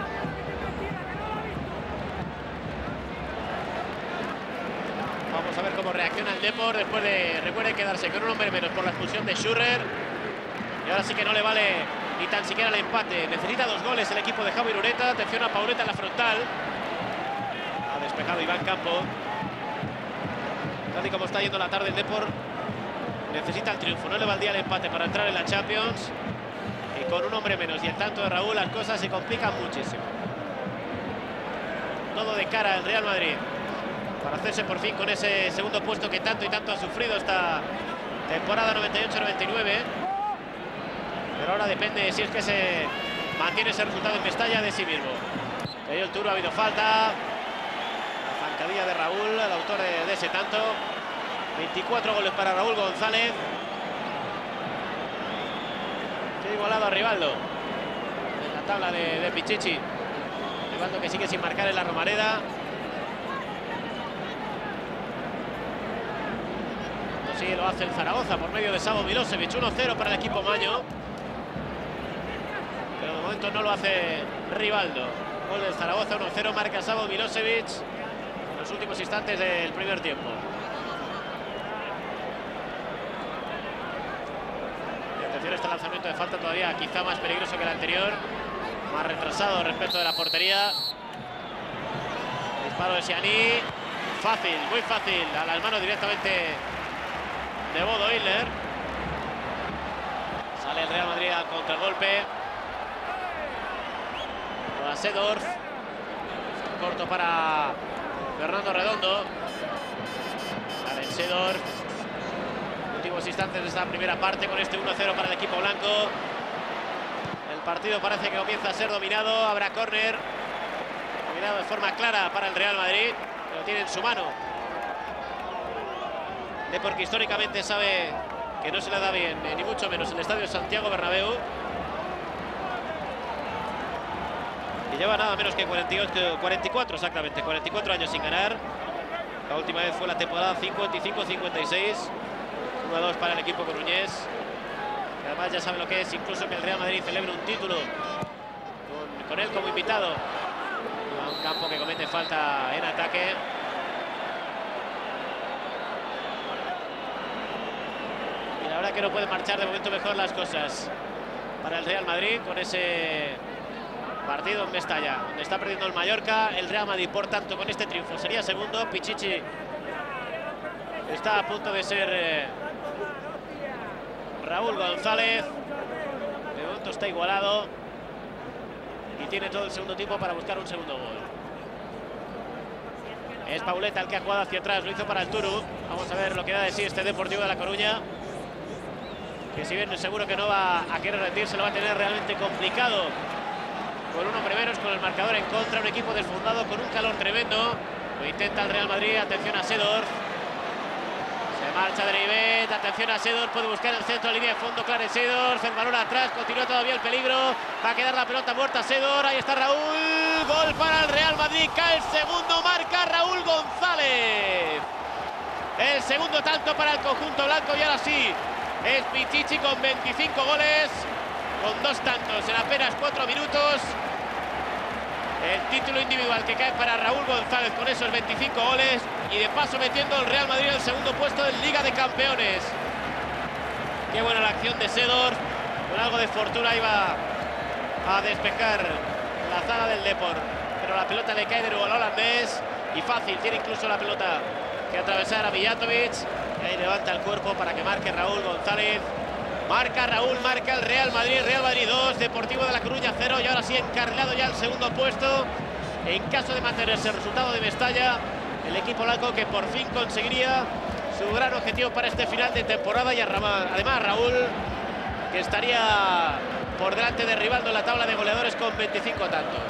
Vamos a ver cómo reacciona el Depor después de, recuerden, quedarse con un hombre menos por la expulsión de Schürrer. Y ahora sí que no le vale ni tan siquiera el empate. Necesita 2 goles el equipo de Javi Ureta. Atención a Pauleta en la frontal. Ha despejado Iván Campo. Tal y como está yendo la tarde el Depor, necesita el triunfo. No le valdría el empate para entrar en la Champions. Y con un hombre menos y el tanto de Raúl, las cosas se complican muchísimo. Todo de cara al Real Madrid para hacerse por fin con ese segundo puesto que tanto y tanto ha sufrido esta temporada 98-99. Pero ahora depende, si es que se mantiene ese resultado en Mestalla, de sí mismo. Cayó el turo, ha habido falta. La zancadilla de Raúl, el autor de ese tanto. 24 goles para Raúl González. Se ha igualado a Rivaldo en la tabla de Pichichi. Rivaldo que sigue sin marcar en la Romareda. Sí, lo hace el Zaragoza por medio de Savo Milosevic. 1-0 para el equipo maño. Pero de momento no lo hace Rivaldo. Gol del Zaragoza, 1-0, marca Savo Milosevic en los últimos instantes del primer tiempo. Y atención a este lanzamiento de falta, todavía quizá más peligroso que el anterior. Más retrasado respecto de la portería. Disparo de Siani. Fácil, muy fácil. A las manos directamente de Bodo Illner. Sale el Real Madrid al contragolpe. A Seedorf. Corto para Fernando Redondo. Sale Seedorf. Últimos instantes de esta primera parte con este 1-0 para el equipo blanco. El partido parece que comienza a ser dominado. Habrá córner. Dominado de forma clara para el Real Madrid. Lo tiene en su mano. Porque históricamente sabe que no se le da bien, ni mucho menos, el estadio Santiago Bernabéu. Y lleva nada menos que 44 exactamente, 44 años sin ganar. La última vez fue la temporada 55-56. 1-2 para el equipo coruñés. Y además ya sabe lo que es incluso que el Real Madrid celebre un título con él como invitado. A un campo que comete falta en ataque. La verdad que no pueden marchar de momento mejor las cosas para el Real Madrid con ese partido en Mestalla, donde está perdiendo el Mallorca. El Real Madrid, por tanto, con este triunfo sería segundo. Pichichi está a punto de ser Raúl González. De momento está igualado y tiene todo el segundo tiempo para buscar un segundo gol. Es Pauleta el que ha jugado hacia atrás, lo hizo para el Turu. Vamos a ver lo que da de sí este Deportivo de La Coruña, que si bien seguro que no va a querer rendirse, lo va a tener realmente complicado. Con un hombre menos, con el marcador en contra, un equipo desfondado con un calor tremendo. Lo intenta el Real Madrid, atención a Seedorf. Se marcha Dreyvet, atención a Seedorf, puede buscar el centro, línea de fondo, Clarence Seedorf, el balón atrás, continúa todavía el peligro, va a quedar la pelota muerta Seedorf, ahí está Raúl, gol para el Real Madrid, cae el segundo, marca Raúl González. El segundo tanto para el conjunto blanco y ahora sí, es Pichichi con 25 goles, con 2 tantos en apenas 4 minutos. El título individual que cae para Raúl González con esos 25 goles y de paso metiendo el Real Madrid en el segundo puesto en Liga de Campeones. Qué buena la acción de Seedorf, con algo de fortuna iba a despejar la zaga del Depor, pero la pelota le cae de nuevo al holandés y fácil, tiene incluso la pelota que atravesar a Mijatovic y ahí levanta el cuerpo para que marque Raúl González. Marca Raúl, marca el Real Madrid 2, Deportivo de La Coruña 0 y ahora sí encarrilado ya el segundo puesto. En caso de mantenerse el resultado de Mestalla, el equipo blanco que por fin conseguiría su gran objetivo para este final de temporada y además Raúl, que estaría por delante de Rivaldo en la tabla de goleadores con 25 tantos.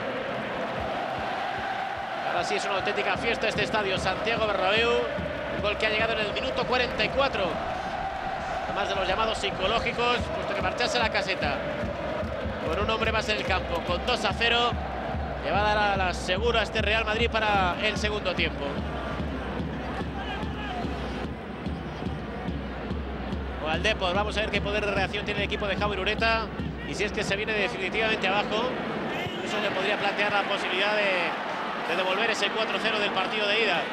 Ahora sí es una auténtica fiesta este estadio Santiago Bernabéu, un gol que ha llegado en el minuto 44. Además de los llamados psicológicos, puesto que marchase la caseta con un hombre más en el campo, con 2-0, le va a dar a la segura a este Real Madrid para el segundo tiempo. O al Depor, vamos a ver qué poder de reacción tiene el equipo de Javi Ureta y si es que se viene definitivamente abajo, eso le podría plantear la posibilidad de devolver ese 4-0 del partido de ida.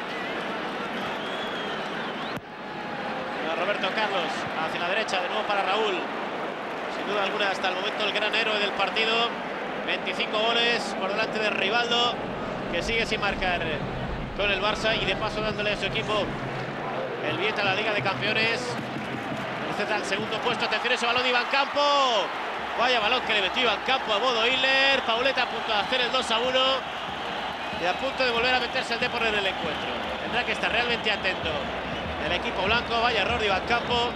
Roberto Carlos hacia la derecha, de nuevo para Raúl. Sin duda alguna, hasta el momento el gran héroe del partido. 25 goles por delante de Rivaldo, que sigue sin marcar con el Barça y de paso dándole a su equipo el billete a la Liga de Campeones. Receta el segundo puesto, atención ese balón de Iván Campo. Vaya balón que le metió Iván Campo a Bodo Illner. Pauleta a punto de hacer el 2-1 y a punto de volver a meterse el Depor en el encuentro. Tendrá que estar realmente atento el equipo blanco. Vaya error de Iván Campo,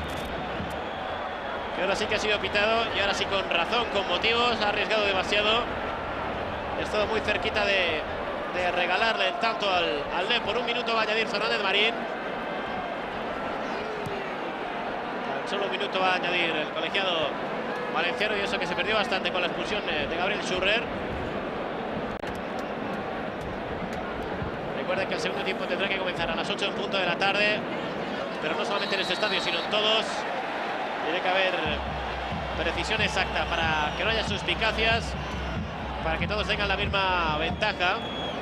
que ahora sí que ha sido pitado y ahora sí con razón, con motivos. Ha arriesgado demasiado, ha estado muy cerquita de regalarle el tanto al Depor. Un minuto va a añadir Fernández Marín, solo un minuto va a añadir el colegiado valenciano, y eso que se perdió bastante con la expulsión de Gabriel Schürrer. Recuerden que el segundo tiempo tendrá que comenzar a las 8 en punto de la tarde, pero no solamente en este estadio, sino en todos. Tiene que haber precisión exacta para que no haya suspicacias, para que todos tengan la misma ventaja.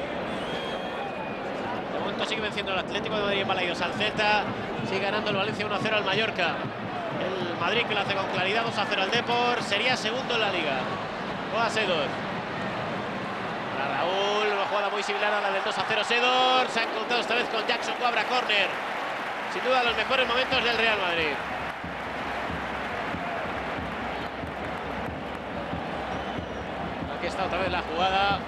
De momento sigue venciendo el Atlético de Madrid en Balaidos al Celta, sigue ganando el Valencia 1-0 al Mallorca. El Madrid, que lo hace con claridad, 2-0 al Depor, sería segundo en la Liga. Juega Seedorf. Para Raúl, una jugada muy similar a la del 2-0 Seedorf. Se ha encontrado esta vez con Jackson Cuabra, córner. Sin duda los mejores momentos del Real Madrid. Aquí está otra vez la jugada.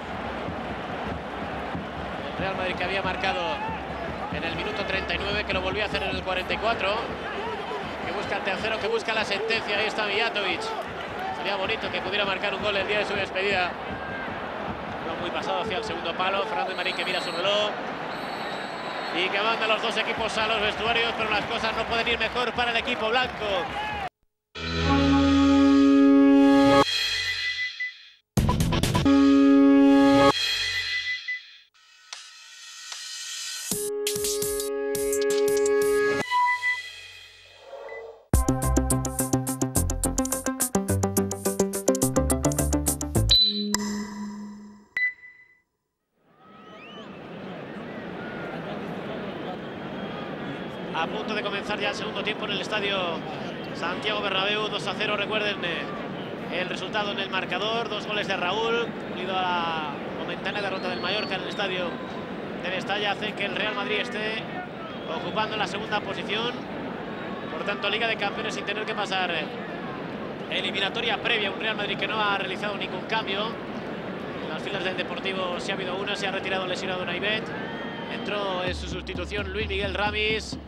El Real Madrid, que había marcado en el minuto 39, que lo volvió a hacer en el 44. Que busca el tercero, que busca la sentencia. Ahí está Mijatovic. Sería bonito que pudiera marcar un gol el día de su despedida. Muy pasado hacia el segundo palo. Fernández Marín, que mira su reloj y que manda a los dos equipos a los vestuarios, pero las cosas no pueden ir mejor para el equipo blanco. A punto de comenzar ya el segundo tiempo en el estadio Santiago Bernabéu, 2-0. Recuerden el resultado en el marcador: 2 goles de Raúl, unido a la momentánea derrota del Mallorca en el estadio de Mestalla, hace que el Real Madrid esté ocupando la segunda posición. Por tanto, Liga de Campeones sin tener que pasar eliminatoria previa. Un Real Madrid que no ha realizado ningún cambio. En las filas del Deportivo sí ha habido una, se ha retirado lesionado Naibet. Entró en su sustitución Luis Miguel Ramis.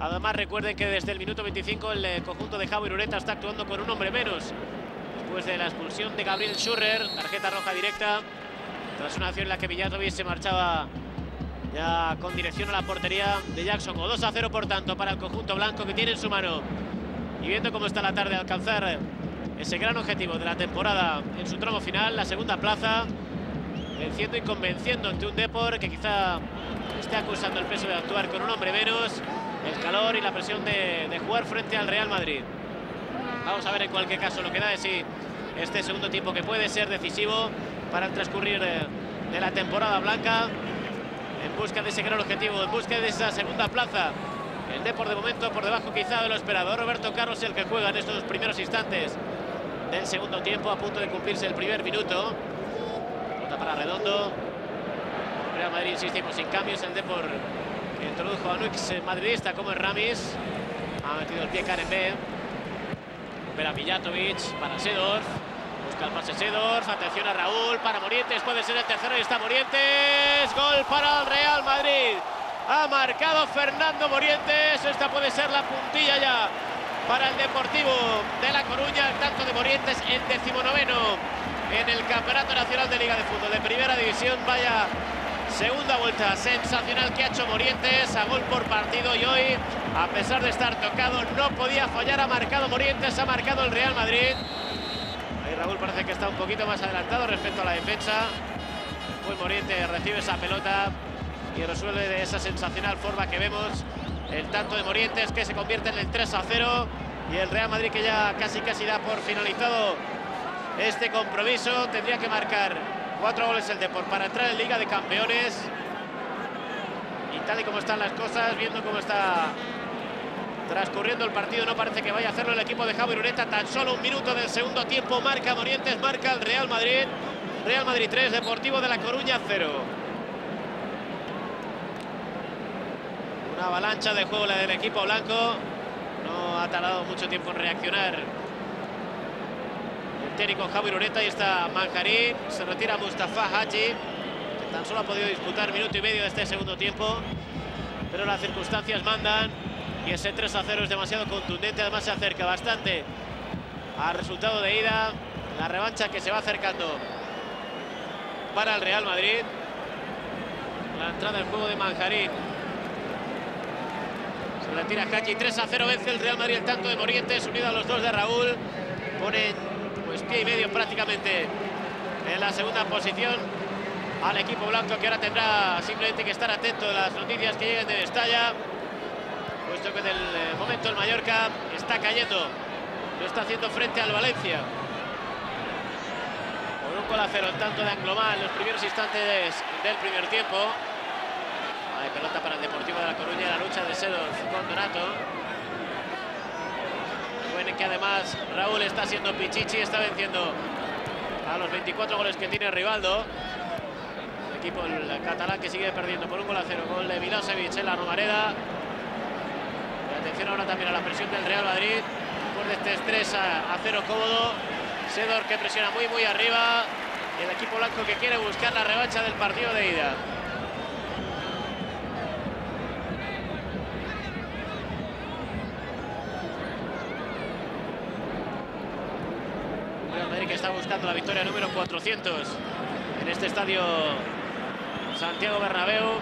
Además, recuerden que desde el minuto 25 el conjunto de Javi Ureta está actuando con un hombre menos. Después de la expulsión de Gabriel Schürrer, tarjeta roja directa, tras una acción en la que Mijatovic se marchaba ya con dirección a la portería de Jackson. 2-0, por tanto, para el conjunto blanco, que tiene en su mano, y viendo cómo está la tarde, alcanzar ese gran objetivo de la temporada en su tramo final, la segunda plaza, venciendo y convenciendo ante un Depor que quizá esté acusando el peso de actuar con un hombre menos, el calor y la presión de jugar frente al Real Madrid. Vamos a ver en cualquier caso lo que da de sí este segundo tiempo, que puede ser decisivo para el transcurrir de la temporada blanca, en busca de ese gran objetivo, en busca de esa segunda plaza. El Depor de momento por debajo quizá de lo esperado. Roberto Carlos, el que juega en estos primeros instantes del segundo tiempo, a punto de cumplirse el primer minuto. Pelota para Redondo. Real Madrid, insistimos, sin cambios. El Depor, que introdujo a Nuix, madridista, como es Ramis. Ha metido el pie Karen B. Recupera Mijatovic para Seedorf. Busca el pase Seedorf. Atención a Raúl para Morientes. Puede ser el tercero y está Morientes. Gol para el Real Madrid. Ha marcado Fernando Morientes. Esta puede ser la puntilla ya para el Deportivo de La Coruña. El tanto de Morientes, el 19º en el Campeonato Nacional de Liga de Fútbol de Primera División. Vaya segunda vuelta sensacional que ha hecho Morientes, a gol por partido, y hoy, a pesar de estar tocado, no podía fallar. Ha marcado Morientes, ha marcado el Real Madrid. Ahí Raúl parece que está un poquito más adelantado respecto a la defensa. Pues Morientes recibe esa pelota y resuelve de esa sensacional forma que vemos el tanto de Morientes, que se convierte en el 3-0, y el Real Madrid, que ya casi da por finalizado este compromiso. Tendría que marcar 4 goles el Depor para entrar en Liga de Campeones, y tal y como están las cosas, viendo cómo está transcurriendo el partido, no parece que vaya a hacerlo el equipo de Javi Ureta. Tan solo un minuto del segundo tiempo, marca Morientes, marca el Real Madrid. Real Madrid 3, Deportivo de La Coruña 0. Una avalancha de juego la del equipo blanco. No ha tardado mucho tiempo en reaccionar el técnico Javi Ureta. Y está Manjarín, se retira Mustafa Hadji, que tan solo ha podido disputar minuto y medio de este segundo tiempo, pero las circunstancias mandan, y ese 3-0 es demasiado contundente. Además, se acerca bastante al resultado de ida. La revancha que se va acercando para el Real Madrid. La entrada del juego de Manjarín. Se retira Hadji. 3-0 vence el Real Madrid el tanto de Morientes, unido a los dos de Raúl. Pone pues pie y medio prácticamente en la segunda posición al equipo blanco, que ahora tendrá simplemente que estar atento a las noticias que lleguen de Mestalla, puesto que en el momento el Mallorca está cayendo. Lo está haciendo frente al Valencia. Por un 1-0 el tanto de Anglomá en los primeros instantes del primer tiempo. Hay pelota para el Deportivo de La Coruña, la lucha de Seedorf con Donato. Recuerden que además Raúl está siendo pichichi, está venciendo a los 24 goles que tiene Rivaldo. El equipo el catalán, que sigue perdiendo por un 1-0. Gol de Milosevic en la Romareda. Y atención ahora también a la presión del Real Madrid. Después de este 3-0 cómodo, Seedorf, que presiona muy arriba. Y el equipo blanco, que quiere buscar la revancha del partido de ida. Real Madrid, que está buscando la victoria número 400 en este estadio Santiago Bernabéu.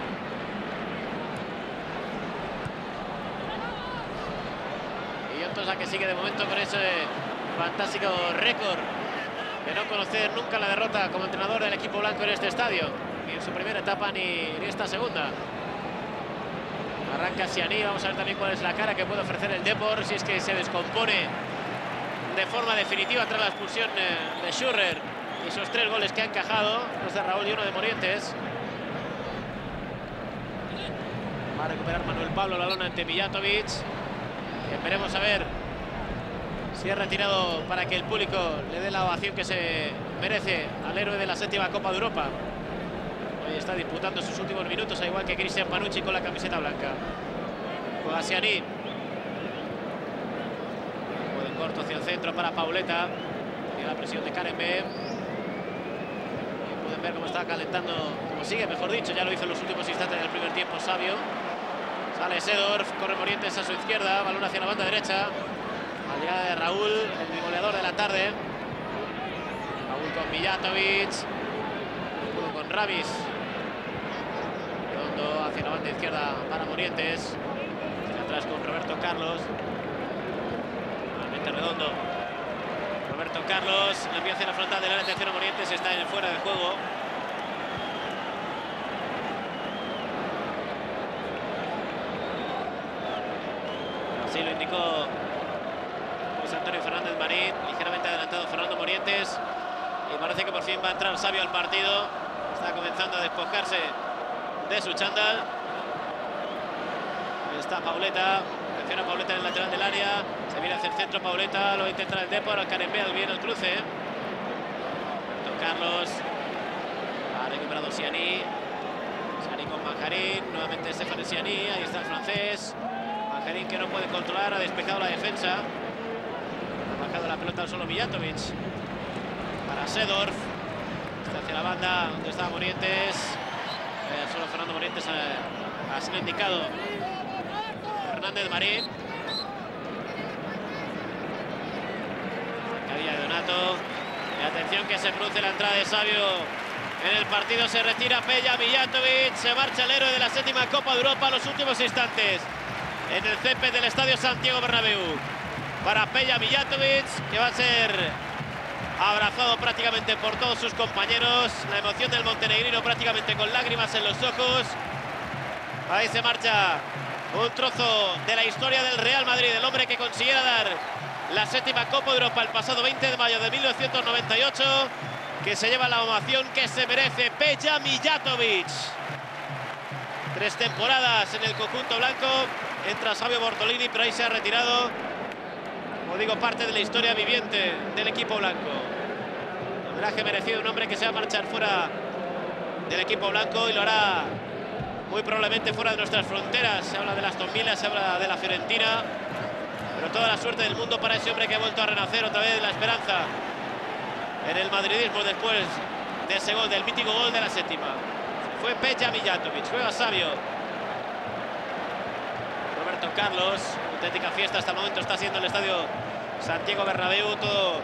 Y Ontosa, que sigue de momento con ese fantástico récord de no conocer nunca la derrota como entrenador del equipo blanco en este estadio, ni en su primera etapa ni esta segunda. Arranca Siani. Vamos a ver también cuál es la cara que puede ofrecer el Depor, si es que se descompone de forma definitiva tras la expulsión de Schürrer y esos 3 goles que ha encajado, dos de Raúl y uno de Morientes. Va a recuperar Manuel Pablo la lona ante Mijatovic. Esperemos a ver si ha retirado para que el público le dé la ovación que se merece al héroe de la 7ª Copa de Europa. Hoy está disputando sus últimos minutos, al igual que Cristian Panucci con la camiseta blanca. Juega Siani. Juega en corto hacia el centro para Pauleta. Tiene la presión de Karen B. Pueden ver cómo está calentando, como sigue, mejor dicho. Ya lo hizo en los últimos instantes del primer tiempo Savio. Sale Seedorf, corre Morientes a su izquierda, balón hacia la banda derecha. La llegada de Raúl, el goleador de la tarde. Raúl con Mijatovic. Pudo con Ramis. Redondo hacia la banda izquierda para Morientes. Hacia atrás con Roberto Carlos. Nuevamente Redondo. Roberto Carlos la envía hacia la frontal del área. Atención a Morientes, está en fuera de juego. Así lo indicó José Antonio Fernández Marín, ligeramente adelantado Fernando Morientes. Y parece que por fin va a entrar Savio al partido. Está comenzando a despojarse de su chándal. Ahí está Pauleta. Atención a Pauleta en el lateral del área. Se viene hacia el centro Pauleta. Lo intenta el Depor. Alcarembea bien el cruce. Don Carlos. Ha recuperado Siani. Siani con Manjarín. Nuevamente Stéphane Siani. Ahí está el francés. Manjarín que no puede controlar. Ha despejado la defensa. Ha bajado la pelota solo Mijatovic. Para Seedorf. Está hacia la banda donde estaba Morientes. Solo Fernando Morientes ha sido indicado. Fernández Marín. Zancadilla de Donato. Y atención que se produce la entrada de Savio en el partido. Se retira Peja Mijatovic. Se marcha el héroe de la 7ª Copa de Europa a los últimos instantes en el césped del Estadio Santiago Bernabéu. Para Peja Mijatovic, que va a ser abrazado prácticamente por todos sus compañeros. La emoción del montenegrino prácticamente con lágrimas en los ojos. Ahí se marcha un trozo de la historia del Real Madrid, el hombre que consiguiera dar la 7ª Copa de Europa el pasado 20 de mayo de 1998, que se lleva la ovación que se merece Peja Mijatovic. 3 temporadas en el conjunto blanco, entra Savio Bortolini, pero ahí se ha retirado, como digo, parte de la historia viviente del equipo blanco. Homenaje merecido a un hombre que se va a marchar fuera del equipo blanco y lo hará muy probablemente fuera de nuestras fronteras. Se habla de las Aston Villa, se habla de la Fiorentina, pero toda la suerte del mundo para ese hombre que ha vuelto a renacer otra vez la esperanza en el madridismo después de ese gol, del mítico gol de la 7ª. Fue Peja Mijatovic, juega Savio. Roberto Carlos, auténtica fiesta hasta el momento está siendo el Estadio Santiago Bernabéu, todo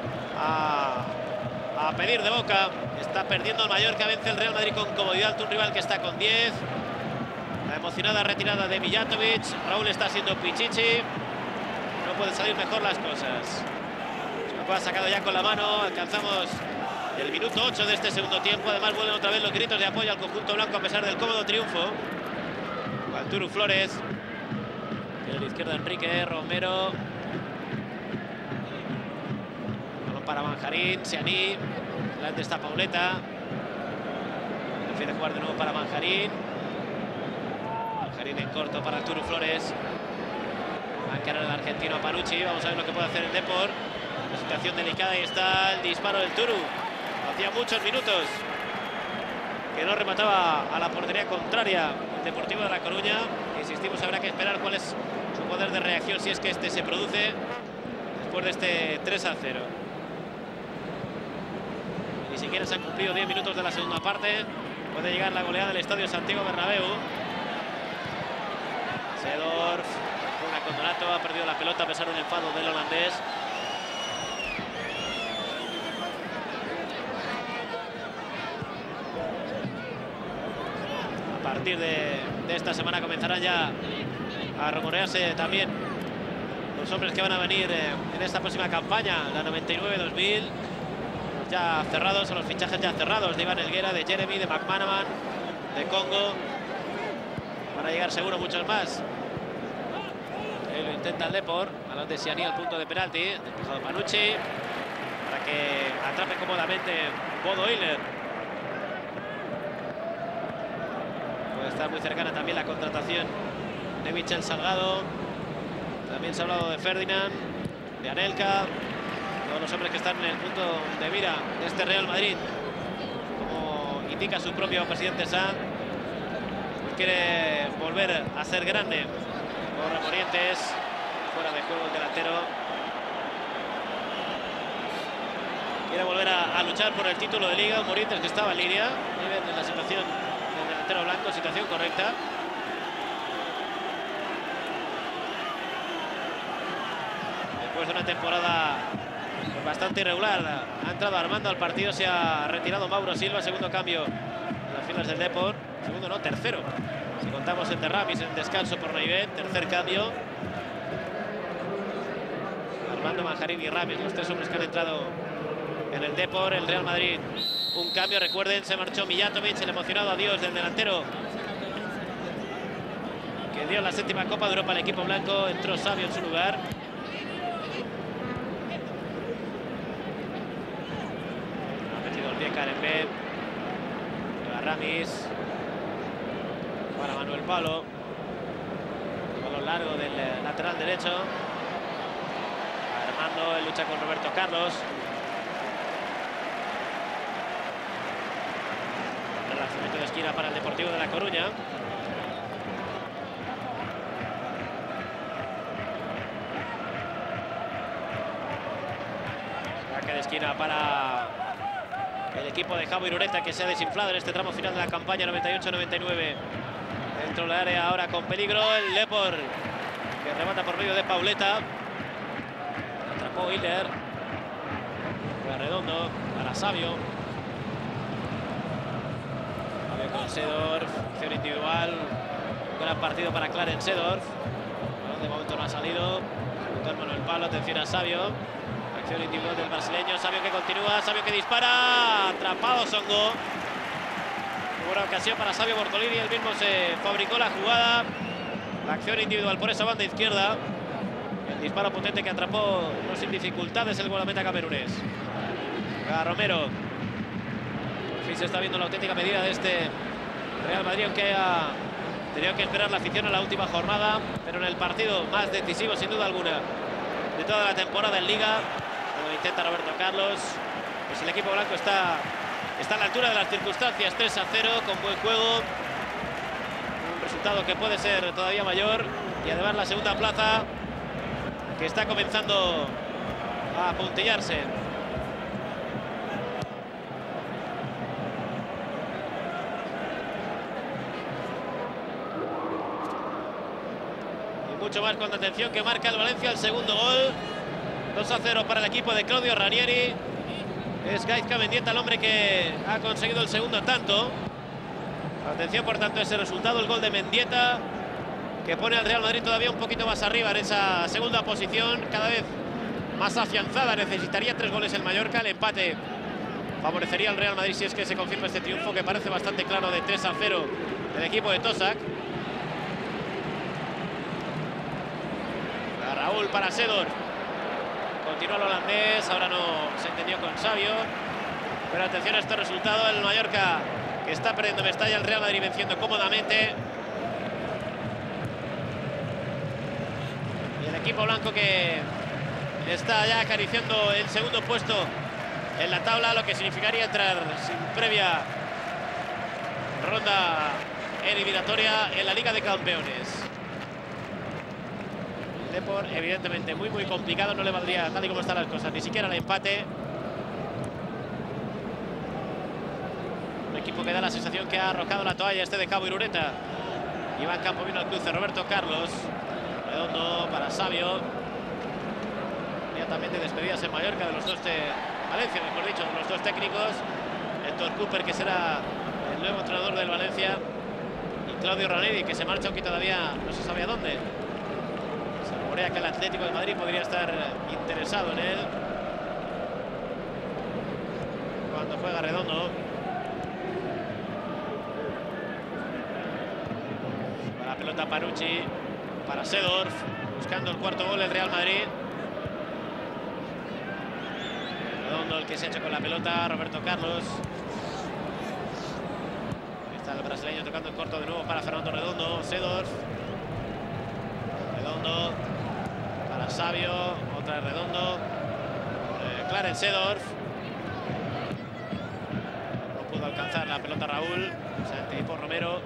a pedir de boca. Está perdiendo el Mallorca, vence el Real Madrid con comodidad ante un rival que está con 10. La emocionada retirada de Mijatovic. Raúl está siendo pichichi. No pueden salir mejor las cosas. Lo ha sacado ya con la mano. Alcanzamos el minuto 8 de este segundo tiempo. Además vuelven otra vez los gritos de apoyo al conjunto blanco a pesar del cómodo triunfo. Arturo Flores. A la izquierda Enrique Romero. Balón para Manjarín, Siani. Delante está Pauleta. Prefiere jugar de nuevo para Manjarín. Manjarín en corto para Arturo Flores. Va a encarar el argentino a Panucci. Vamos a ver lo que puede hacer el Depor. Una situación delicada y está el disparo del Turu. Hacía muchos minutos que no remataba a la portería contraria el Deportivo de La Coruña. Insistimos, habrá que esperar cuál es su poder de reacción si es que este se produce después de este 3-0. Ni siquiera se han cumplido 10 minutos de la segunda parte. Puede llegar la goleada del Estadio Santiago Bernabéu. Seedorf juega con Donato, ha perdido la pelota a pesar del enfado del holandés. A partir de esta semana comenzarán ya a rumorearse también los hombres que van a venir en esta próxima campaña, la 99-2000. Ya cerrados, son los fichajes ya cerrados de Iván Helguera, de Jeremy, de McManaman, de Congo. Van a llegar seguro muchos más. Ahí lo intenta el Depor, balón de Siani al punto de penalti, despejado Panucci, para que atrape cómodamente Bodo Illner. Puede estar muy cercana también la contratación de Michel Salgado. También se ha hablado de Ferdinand, de Anelka. Todos los hombres que están en el punto de mira de este Real Madrid, como indica su propio presidente Sanz, pues quiere volver a ser grande. Corre Morientes, fuera de juego el delantero. Quiere volver a luchar por el título de Liga. Morientes, que estaba en línea, en la situación del delantero blanco, situación correcta. después de una temporada pues bastante irregular. Ha entrado Armando al partido, se ha retirado Mauro Silva, segundo cambio en las filas del Depor. Segundo no, tercero. Si contamos el de Ramis en descanso por Naivet, tercer cambio. Armando, Manjarín y Ramis, los tres hombres que han entrado en el Depor. El Real Madrid, un cambio, recuerden, se marchó Mijatovic, el emocionado adiós del delantero que dio la 7ª Copa de Europa al equipo blanco. Entró Savio en su lugar. Ha metido el pie Karembé. Para Ramis. Para Manuel Palo. Balón largo del lateral derecho. Armando en lucha con Roberto Carlos. Lanzamiento de esquina para el Deportivo de La Coruña. Saque de esquina para el equipo de Javo Irureta, que se ha desinflado en este tramo final de la campaña 98-99. Dentro del área ahora con peligro el Depor, que remata por medio de Pauleta. Atrapó Hiller. Juega Redondo para Savio. Savio con Seedorf. Acción individual. Un gran partido para Clarence Seedorf. De momento no ha salido. Junto al Manuel Palo. Atención a Savio. Acción individual del brasileño. Savio que continúa. Savio que dispara. Atrapado Songo. Buena ocasión para Savio Bortolini. Él mismo se fabricó la jugada. La acción individual por esa banda izquierda. El disparo potente que atrapó no sin dificultades el guardameta camerunés. A Romero. Por fin se está viendo la auténtica medida de este Real Madrid, aunque ha tenido que esperar la afición a la última jornada, pero en el partido más decisivo sin duda alguna de toda la temporada en Liga, como intenta Roberto Carlos, pues el equipo blanco está a la altura de las circunstancias. 3-0 con buen juego, un resultado que puede ser todavía mayor, y además la segunda plaza que está comenzando a apuntillarse. Y mucho más cuando, atención, que marca el Valencia el segundo gol. 2-0 para el equipo de Claudio Ranieri. Es Gaizka Mendieta el hombre que ha conseguido el segundo tanto. Atención, por tanto, ese resultado, el gol de Mendieta, que pone al Real Madrid todavía un poquito más arriba en esa segunda posición, cada vez más afianzada. Necesitaría 3 goles el Mallorca. El empate favorecería al Real Madrid si es que se confirma este triunfo, que parece bastante claro, de 3-0 del equipo de Tosak. A Raúl para Seedorf. Continúa el holandés, ahora no se entendió con Savio. Pero atención a este resultado, el Mallorca que está perdiendo Mestalla, el Real Madrid venciendo cómodamente. Y el equipo blanco que está ya acariciando el segundo puesto en la tabla, lo que significaría entrar sin previa ronda eliminatoria en la Liga de Campeones. El Depor, evidentemente, muy complicado, no le valdría, tal y como están las cosas, ni siquiera el empate. Un equipo que da la sensación que ha arrojado la toalla este de Javo Irureta. Iván Campo vino al cruce, Roberto Carlos. Redondo para Savio. Inmediatamente despedidas en Mallorca de los dos de Valencia, mejor dicho, de los dos técnicos. Héctor Cooper, que será el nuevo entrenador del Valencia, y Claudio Ranieri, que se marcha, aunque todavía no se sabe a dónde. Se rumorea que el Atlético de Madrid podría estar interesado en él. Cuando juega Redondo. Para la pelota Panucci, para Seedorf, buscando el cuarto gol el Real Madrid. Redondo el que se ha hecho con la pelota, Roberto Carlos. Ahí está el brasileño tocando en corto de nuevo para Fernando Redondo. Seedorf. Redondo para Savio, otra vez Redondo. Clarence Seedorf. No pudo alcanzar la pelota Raúl, se anticipó Romero.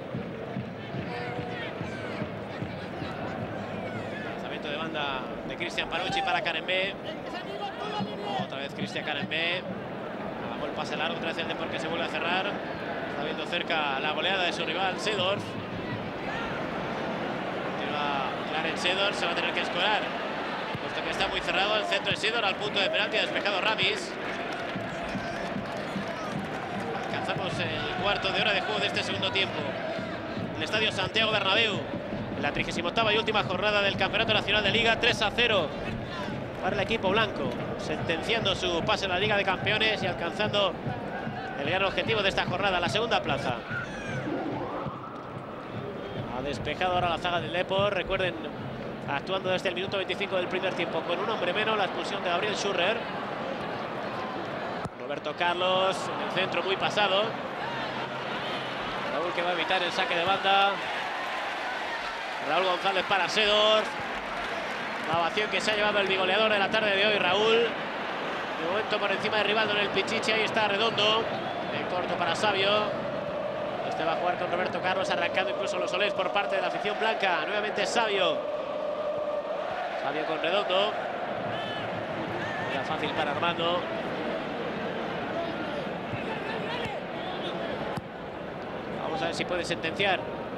Lanzamiento de banda de Cristian Panucci para Karembé. Otra vez Cristian Karembé. Bajó el pase largo, otra vez el Depor que se vuelve a cerrar. Está viendo cerca la goleada de su rival Seedorf. Continúa Clarence Seedorf, se va a tener que escorar, puesto que está muy cerrado. El centro de Sidor al punto de penalti. Ha despejado Ramis. Alcanzamos el cuarto de hora de juego de este segundo tiempo. El estadio Santiago Bernabéu. En la 38ª y última jornada del Campeonato Nacional de Liga. 3-0 para el equipo blanco. Sentenciando su pase en la Liga de Campeones y alcanzando el gran objetivo de esta jornada, la segunda plaza. Ha despejado ahora la zaga del Depor. Recuerden, actuando desde el minuto 25 del primer tiempo con un hombre menos, la expulsión de Gabriel Schurrer. Roberto Carlos en el centro, muy pasado. Raúl, que va a evitar el saque de banda. Raúl González para Seedorf. La ovación que se ha llevado el bigoleador de la tarde de hoy, Raúl. De momento por encima de Rivaldo en el Pichichi. Ahí está Redondo. En corto para Sabio. Este va a jugar con Roberto Carlos, arrancando incluso los olés por parte de la afición blanca. Nuevamente Sabio. Sabio con Redondo. Era fácil para Armando. Vamos a ver si puede sentenciar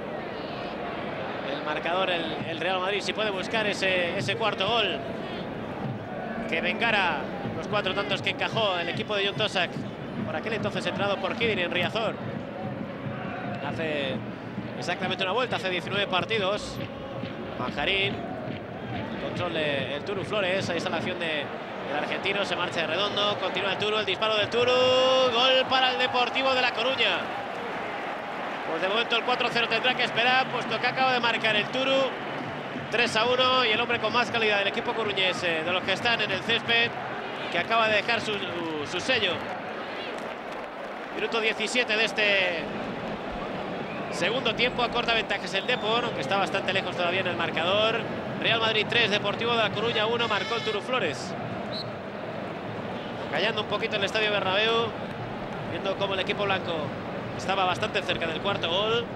el marcador el Real Madrid, si puede buscar ese cuarto gol que vengara los 4 tantos que encajó el equipo de Jon Tosak, por aquel entonces entrenado por Kidin en Riazor. Hace exactamente una vuelta, hace 19 partidos. Manjarín, el control del Turu Flores. Ahí está la acción del argentino, se marcha de Redondo, continúa el Turu, el disparo del Turu, gol para el Deportivo de La Coruña. Pues de momento el 4-0 tendrá que esperar, puesto que acaba de marcar el Turu. 3-1 y el hombre con más calidad del equipo coruñés, de los que están en el césped, que acaba de dejar su sello. Minuto 17 de este segundo tiempo. Acorta ventajas el Depor, aunque está bastante lejos todavía en el marcador. Real Madrid 3, Deportivo de La Coruña 1, marcó el Turu Flores. Callando un poquito el estadio Bernabéu, viendo cómo el equipo blanco estaba bastante cerca del cuarto gol.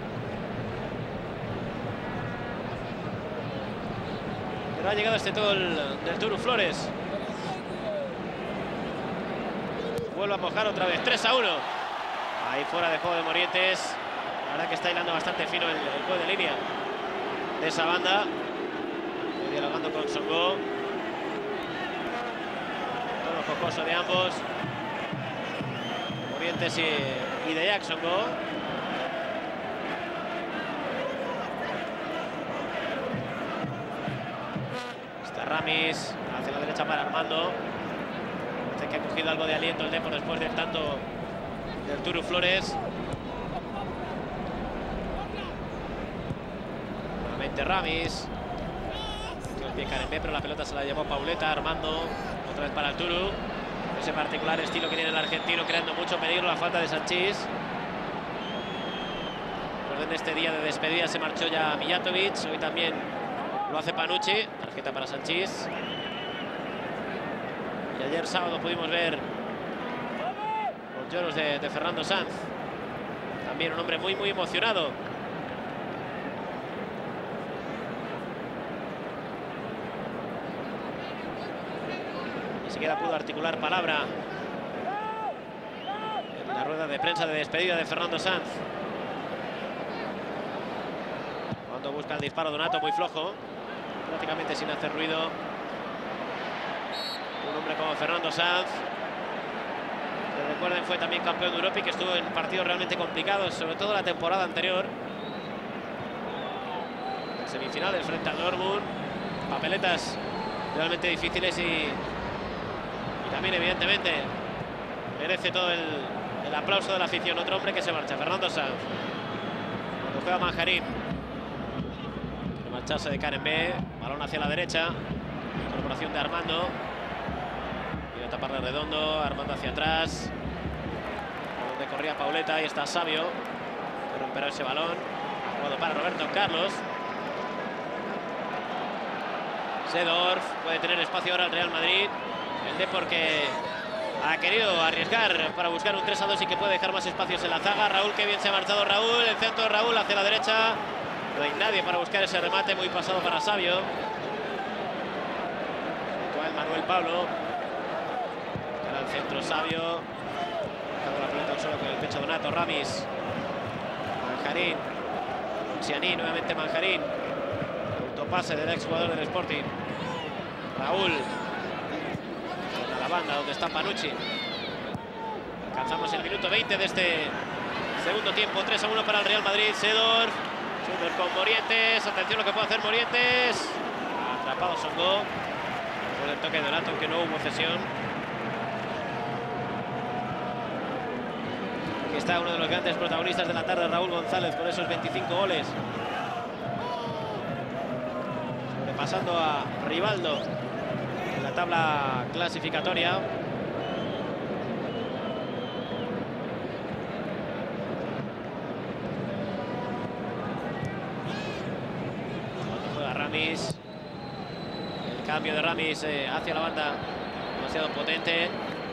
Pero ha llegado este gol del Turu Flores. Vuelve a mojar otra vez. 3-1. Ahí fuera de juego de Morientes. La verdad que está hilando bastante fino el juego de línea de esa banda. Dialogando con Songo. Todo jocoso de ambos. Morientes y de Jackson Go. Está Ramis hacia la derecha para Armando. Parece que ha cogido algo de aliento el Depor después del tanto del Turu Flores. Nuevamente Ramis. El pie Karembé, pero la pelota se la llevó Pauleta. Armando otra vez para el Turu. Ese particular estilo que tiene el argentino, creando mucho peligro, la falta de Sanchís. Recuerden, este día de despedida se marchó ya Mijatovic, hoy también lo hace Panucci, tarjeta para Sanchís. Y ayer sábado pudimos ver los lloros de Fernando Sanz, también un hombre muy emocionado. Ni siquiera pudo articular palabra en la rueda de prensa de despedida de Fernando Sanz. Cuando busca el disparo Donato, muy flojo, prácticamente sin hacer ruido. Un hombre como Fernando Sanz, que recuerden fue también campeón de Europa y que estuvo en partidos realmente complicados, sobre todo la temporada anterior. En semifinales frente al Dortmund, papeletas realmente difíciles y también evidentemente merece todo el aplauso de la afición. Otro hombre que se marcha, Fernando Sanz. Cuando juega Manjarín, quiere marcharse de Karembé, balón hacia la derecha, incorporación de Armando, quiere taparle Redondo, Armando hacia atrás, donde corría Pauleta. Ahí está Sabio, que romperá ese balón, jugado para Roberto Carlos. Seedorf, puede tener espacio ahora el Real Madrid. El Depor que ha querido arriesgar para buscar un 3-2 y que puede dejar más espacios en la zaga. Raúl, que bien se ha marchado Raúl, el centro de Raúl hacia la derecha. No hay nadie para buscar ese remate, muy pasado para Sabio. Actual Manuel Pablo. Para el centro Sabio. Dejando la pelota al suelo con el pecho Donato. Ramis. Manjarín. Cianí, nuevamente Manjarín. Autopase del exjugador del Sporting. Raúl. la banda donde está Panucci. Alcanzamos el minuto 20 de este segundo tiempo. 3-1 para el Real Madrid. Seedorf con Morientes. Atención lo que puede hacer Morientes. Atrapado Songo. Por el toque de Donato, aunque no hubo cesión. Aquí está uno de los grandes protagonistas de la tarde, Raúl González, con esos 25 goles. Sobrepasando a Rivaldo en la tabla clasificatoria. Cuando juega Ramis. El cambio de Ramis hacia la banda demasiado potente.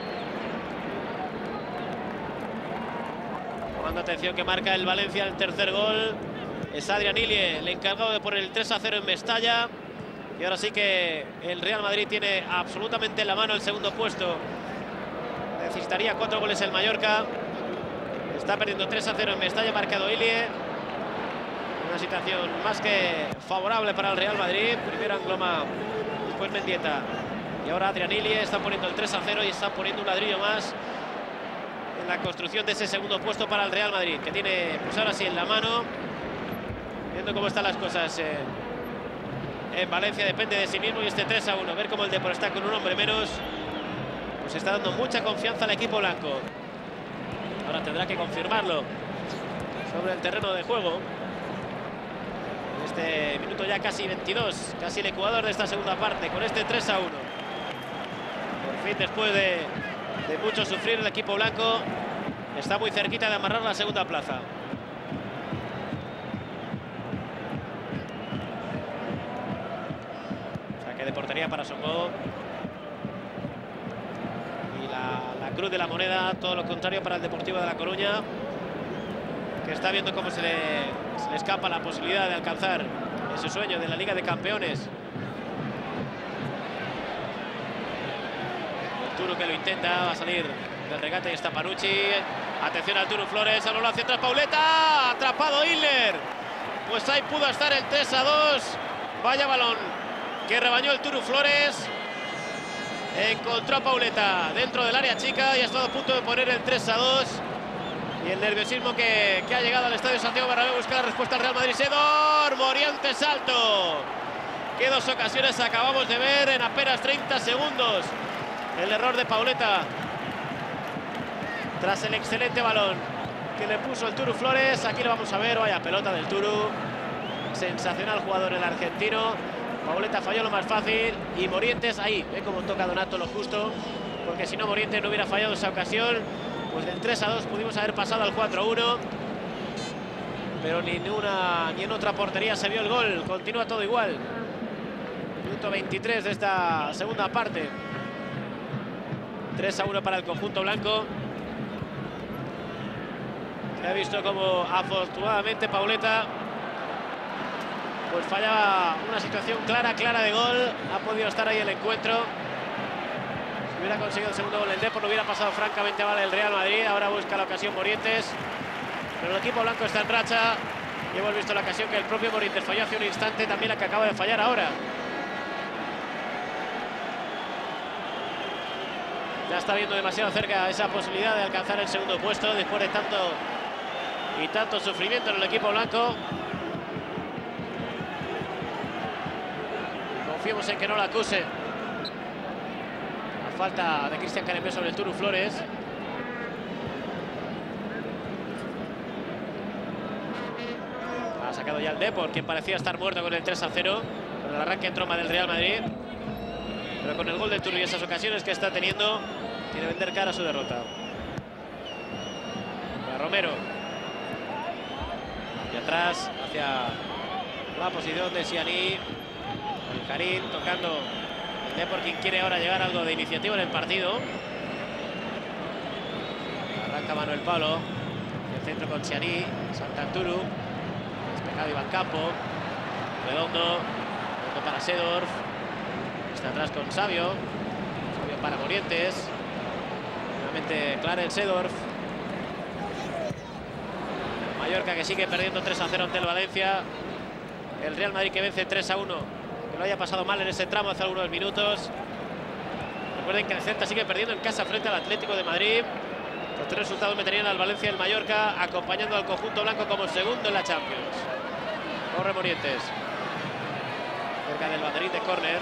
Tomando atención que marca el Valencia el tercer gol. Es Adrián Ilie, el encargado de poner el 3-0 en Mestalla. Y ahora sí que el Real Madrid tiene absolutamente en la mano el segundo puesto. Necesitaría 4 goles el Mallorca. Está perdiendo 3-0 en Mestalla, marcado Ilie. Una situación más que favorable para el Real Madrid. Primero Angloma, después Mendieta. Y ahora Adrián Ilie está poniendo el 3-0 y está poniendo un ladrillo más en la construcción de ese segundo puesto para el Real Madrid, que tiene pues ahora sí en la mano. Viendo cómo están las cosas en Valencia, depende de sí mismo, y este 3-1, ver cómo el Depor está con un hombre menos, pues está dando mucha confianza al equipo blanco. Ahora tendrá que confirmarlo sobre el terreno de juego. En este minuto ya casi 22, casi el ecuador de esta segunda parte, con este 3-1. Por fin, después de mucho sufrir, el equipo blanco está muy cerquita de amarrar la segunda plaza. De portería para Songo. Y la cruz de la moneda, todo lo contrario para el Deportivo de La Coruña, que está viendo cómo se le escapa la posibilidad de alcanzar ese sueño de la Liga de Campeones. El Turu que lo intenta, va a salir del regate y está Panucci. Atención al Turu Flores, a lo hacia atrás Pauleta, atrapado Isler. Pues ahí pudo estar el 3-2. Vaya balón que rebañó el Turu Flores. Encontró a Pauleta dentro del área chica y ha estado a punto de poner el 3-2. Y el nerviosismo que ha llegado al estadio Santiago Bernabéu busca la respuesta al Real Madrid. Seedorf, Morientes alto. Que dos ocasiones acabamos de ver en apenas 30 segundos. El error de Pauleta tras el excelente balón que le puso el Turu Flores. Aquí lo vamos a ver, vaya pelota del Turu. Sensacional jugador el argentino. Pauleta falló lo más fácil y Morientes ahí, ve cómo toca Donato lo justo, porque si no Morientes no hubiera fallado esa ocasión, pues del 3-2 pudimos haber pasado al 4-1, pero ni en otra portería se vio el gol. Continúa todo igual. Minuto 23 de esta segunda parte. 3-1 para el conjunto blanco. Se ha visto como afortunadamente Pauleta pues fallaba una situación clara de gol. Ha podido estar ahí el encuentro. Si hubiera conseguido el segundo gol el Depor, lo hubiera pasado francamente mal el Real Madrid. Ahora busca la ocasión Morientes, pero el equipo blanco está en racha y hemos visto la ocasión que el propio Morientes falló hace un instante, también la que acaba de fallar ahora. Ya está viendo demasiado cerca esa posibilidad de alcanzar el segundo puesto después de tanto sufrimiento en el equipo blanco. Confiemos en que no la acuse. La falta de Cristian Carembé sobre el Turu Flores. Ha sacado ya el Depor, quien parecía estar muerto con el 3-0, con el arranque en tromba del Real Madrid. Pero con el gol del Turu y esas ocasiones que está teniendo, tiene que vender cara a su derrota. Para Romero. Y atrás, hacia la posición de Siani. Karim tocando el Depor, quien quiere ahora llegar a algo de iniciativa en el partido. Arranca Manuel Pablo. El centro con Siani. Salta el Turu. Despejado Iván Campo. Redondo para Seedorf. Está atrás con Savio. Savio para Morientes. Nuevamente Clarence Seedorf. Mallorca que sigue perdiendo 3-0 ante el Valencia. El Real Madrid que vence 3-1. Que lo haya pasado mal en ese tramo hace algunos minutos. Recuerden que el Celta sigue perdiendo en casa frente al Atlético de Madrid. Los 3 resultados meterían al Valencia y el Mallorca, acompañando al conjunto blanco como segundo en la Champions. Corre Morientes. Cerca del banderín de córner.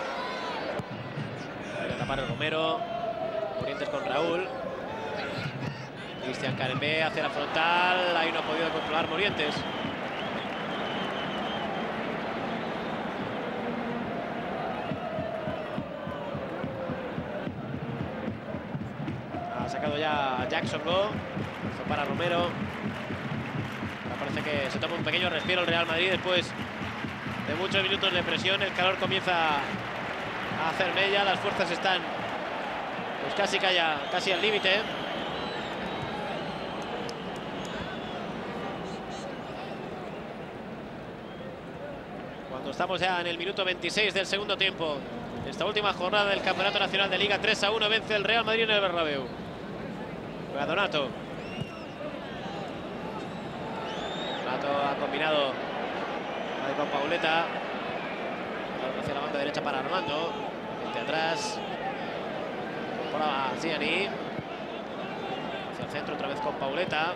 Puede tapar el Romero. Morientes con Raúl. Cristian Carembé hacia la frontal. Ahí no ha podido controlar Morientes. Ha sacado ya Jackson Go. Esto para Romero. Ahora parece que se toma un pequeño respiro el Real Madrid después de muchos minutos de presión. El calor comienza a hacer mella. Las fuerzas están pues casi al límite. Cuando estamos ya en el minuto 26 del segundo tiempo. Esta última jornada del Campeonato Nacional de Liga, 3-1 vence el Real Madrid en el Bernabéu. Juega Donato. Donato ha combinado ahí con Pauleta. Hacia la banda derecha para Armando. Desde atrás. Incorporaba a Ziani. Hacia el centro otra vez con Pauleta.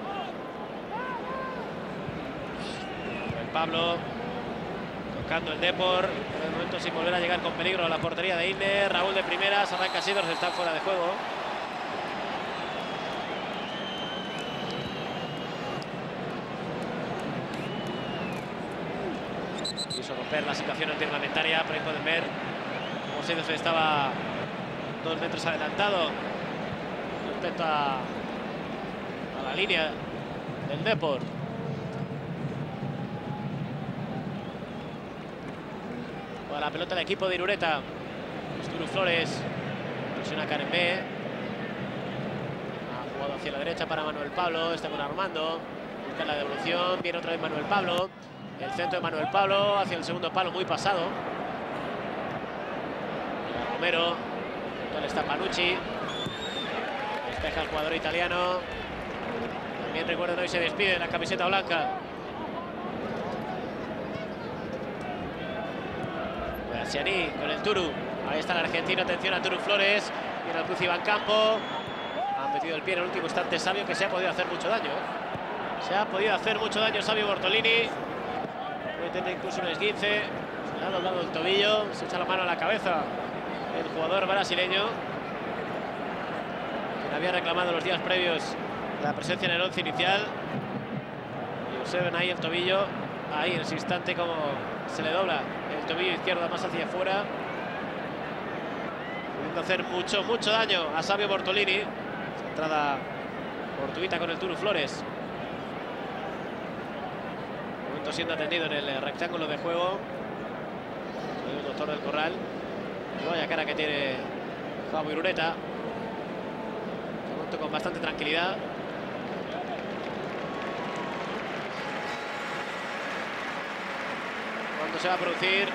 El Pablo. Tocando el Depor. En el momento sin volver a llegar con peligro a la portería de Inde. Raúl de primeras. Arranca Sidors. Está fuera de juego. Quiso romper la situación antirreglamentaria, pero ahí pueden ver cómo Sidors estaba 2 metros adelantado respecto a la línea del Depor. Juega la pelota el equipo de Irureta. Turu Flores. Presiona Carembé. Ha jugado hacia la derecha para Manuel Pablo. Está con Armando. Busca la devolución. Viene otra vez Manuel Pablo. El centro de Manuel Pablo hacia el segundo palo, muy pasado. Romero. ¿Dónde está Panucci? Despeja el jugador italiano. También recuerden, hoy se despide la camiseta blanca. Ziani con el Turu. Ahí está el argentino. Atención a Turu Flores. Viene al Cruz Iván Campo. Ha metido el pie en el último instante Savio, que se ha podido hacer mucho daño. Se ha podido hacer mucho daño Savio Bortolini. Puede tener incluso un esguince. Se le ha doblado el tobillo. Se echa la mano a la cabeza el jugador brasileño, quien había reclamado los días previos la presencia en el 11 inicial. Y observen ahí el tobillo. Ahí en ese instante como se le dobla el tobillo izquierdo más hacia afuera, pudiendo hacer mucho daño a Savio Bortolini. Esa entrada fortuita con el Turu Flores. De momento siendo atendido en el rectángulo de juego el doctor del Corral. Y vaya cara que tiene Javi Irureta. De momento con bastante tranquilidad. ¿Cuándo se va a producir?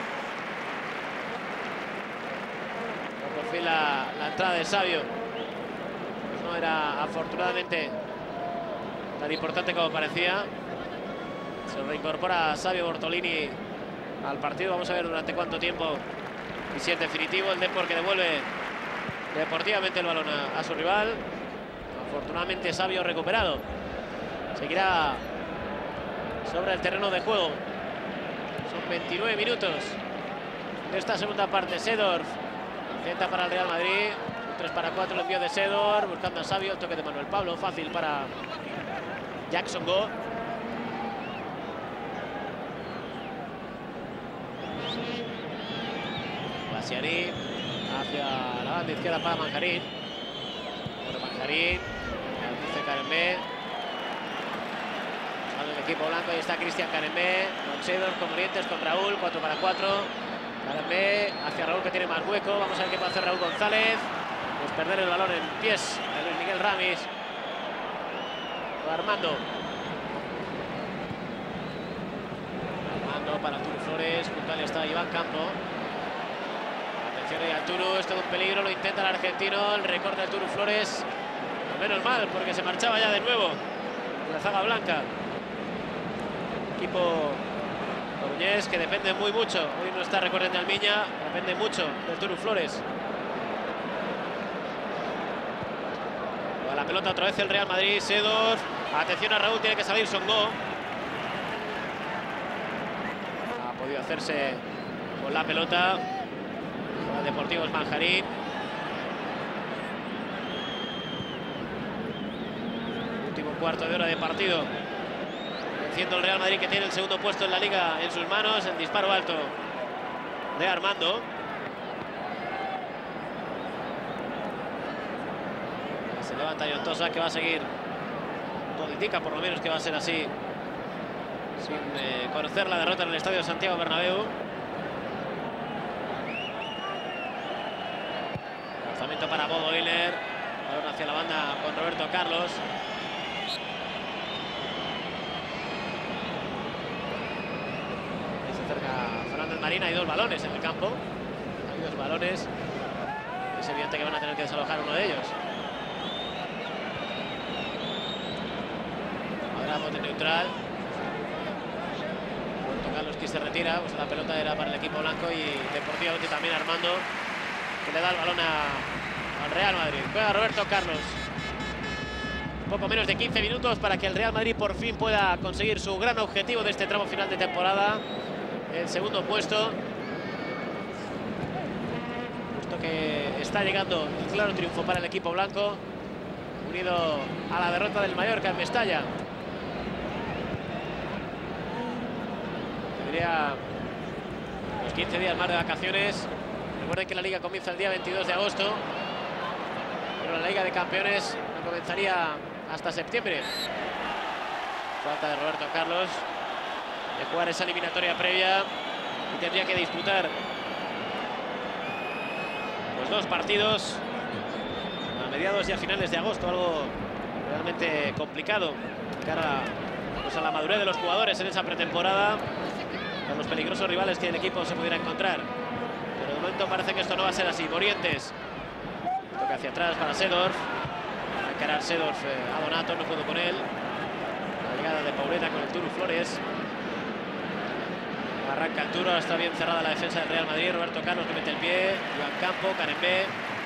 Por fin la entrada de Savio. Pues no era afortunadamente tan importante como parecía. Se reincorpora Savio Bortolini al partido. Vamos a ver durante cuánto tiempo y si es definitivo. El Depor que devuelve deportivamente el balón a su rival. Afortunadamente Savio recuperado. Seguirá sobre el terreno de juego. Son 29 minutos de esta segunda parte. Seedorf intenta para el Real Madrid. 3-4 el envío de Seedorf. Buscando a Savio. El toque de Manuel Pablo. Fácil para Jackson Go. Ziani hacia la banda izquierda para Manjarín. Bueno, Manjarín. Dice Carembé. Sale el equipo blanco. Ahí está Cristian Carembé. Con Seedorf, con Morientes, con Raúl. 4-4. Carembé hacia Raúl, que tiene más hueco. Vamos a ver qué puede hacer Raúl González. Pues perder el balón en pies de Luis Miguel Ramis. Armando. Armando para Turu Flores. Junto a él está Iván Campo. Atención ahí al Turu. Es todo un peligro. Lo intenta el argentino. El recorte de Turu Flores. Menos mal, porque se marchaba ya de nuevo la zaga blanca. Equipo coruñés que depende mucho. Hoy no está, recuerden, de Almiña. Depende mucho del Turu Flores. Con la pelota otra vez el Real Madrid. Seedorf. Atención a Raúl, tiene que salir Songo. Ha podido hacerse con la pelota. Con Deportivos Manjarín. Último cuarto de hora de partido. Venciendo el Real Madrid, que tiene el segundo puesto en la liga en sus manos. El disparo alto de Armando. Se levanta Yontosa, que va a seguir. Todo indica por lo menos que va a ser así, sin conocer la derrota en el estadio de Santiago Bernabéu. Lanzamiento para Bodo Illner. Balón hacia la banda con Roberto Carlos. Ahí se acerca Fernández Marín. Hay dos balones en el campo. Hay dos balones. Es evidente que van a tener que desalojar uno de ellos. Bote neutral. Roberto Carlos, que se retira, pues la pelota era para el equipo blanco y deportivamente también Armando, que le da el balón al Real Madrid. Juega Roberto Carlos. Poco menos de 15 minutos para que el Real Madrid por fin pueda conseguir su gran objetivo de este tramo final de temporada, el segundo puesto. Puesto que está llegando el claro triunfo para el equipo blanco, unido a la derrota del Mallorca en Mestalla. Los 15 días más de vacaciones. Recuerden que la liga comienza el día 22 de agosto, pero la Liga de Campeones no comenzaría hasta septiembre. Falta de Roberto Carlos de jugar esa eliminatoria previa y tendría que disputar los dos partidos a mediados y a finales de agosto, algo realmente complicado cara pues a la madurez de los jugadores en esa pretemporada, con los peligrosos rivales que el equipo se pudiera encontrar. Pero de momento parece que esto no va a ser así. Morientes toca hacia atrás para Seedorf. Va a encarar Seedorf a Donato, no pudo con él. La llegada de Pauleta con el Turu Flores. Arranca el Turu, está bien cerrada la defensa del Real Madrid. Roberto Carlos que mete el pie. Joan Campo, Karembé.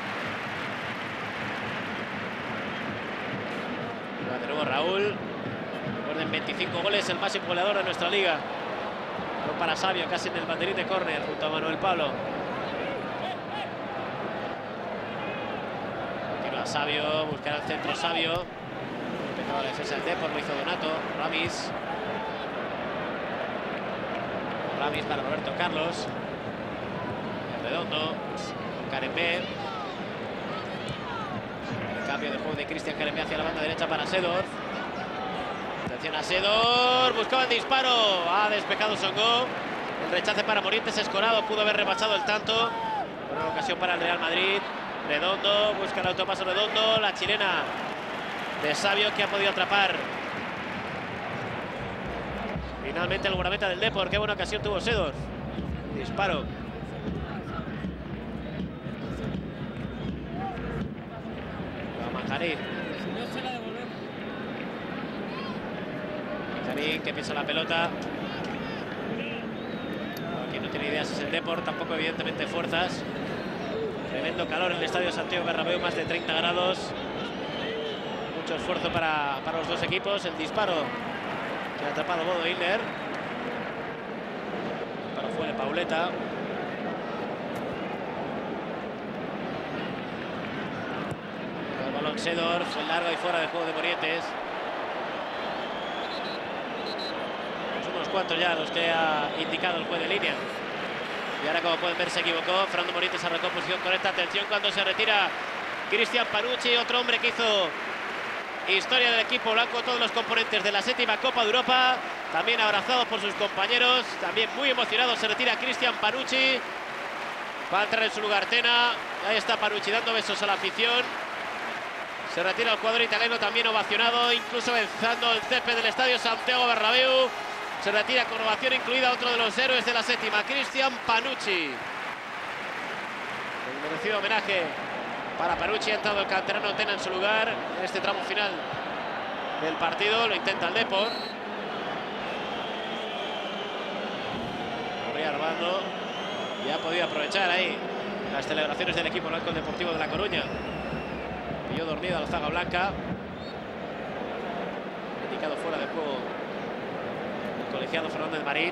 Va de nuevo Raúl. Recuerden, 25 goles, el máximo goleador de nuestra liga. Para Sabio, casi en el banderín de córner, junto a Manuel Pablo. Continúa Sabio, buscará el centro Sabio. Empezaba la defensa del Depor, lo hizo Donato. Ramis para Roberto Carlos. Redondo, con Karembé. El cambio de juego de Cristian Karembé hacia la banda derecha para Seedorf. Atención a Seedorf, buscaba el disparo, ha despejado Songo. El rechace para Morientes, escorado, pudo haber rebasado el tanto. Buena ocasión para el Real Madrid. Redondo, busca el autopaso Redondo, la chilena de Sabio que ha podido atrapar. Finalmente el guardameta del Depor, qué buena ocasión tuvo Seedorf. Disparo. Va Manjarín. Que pisa la pelota. Aquí no tiene ideas es el Depor, tampoco evidentemente fuerzas. Tremendo calor en el estadio Santiago Bernabéu, más de 30 grados. Mucho esfuerzo para los dos equipos. El disparo que ha atrapado Bodo Illner. Para fue de Pauleta. El balón Seedorf, fue largo y fuera de juego de Morientes. Cuantos ya los que ha indicado el juez de línea. Y ahora, como pueden ver, se equivocó. Fernando Morientes arrancó posición correcta. Atención cuando se retira Cristian Panucci, otro hombre que hizo historia del equipo blanco, todos los componentes de la 7ª Copa de Europa, también abrazados por sus compañeros, también muy emocionados. Se retira Cristian Panucci. Va a entrar en su lugar Tena. Ahí está Panucci dando besos a la afición. Se retira el jugador italiano, también ovacionado, incluso besando el césped del estadio Santiago Bernabéu. Se retira con ovación incluida otro de los héroes de la 7ª, Cristian Panucci. El merecido homenaje para Panucci. Ha entrado el canterano Tena en su lugar en este tramo final del partido. Lo intenta el Depor. Corría Armando y ha podido aprovechar ahí las celebraciones del equipo blanco Deportivo de La Coruña. Pilló dormida la zaga blanca. Indicado fuera de juego el colegiado Fernández Marín.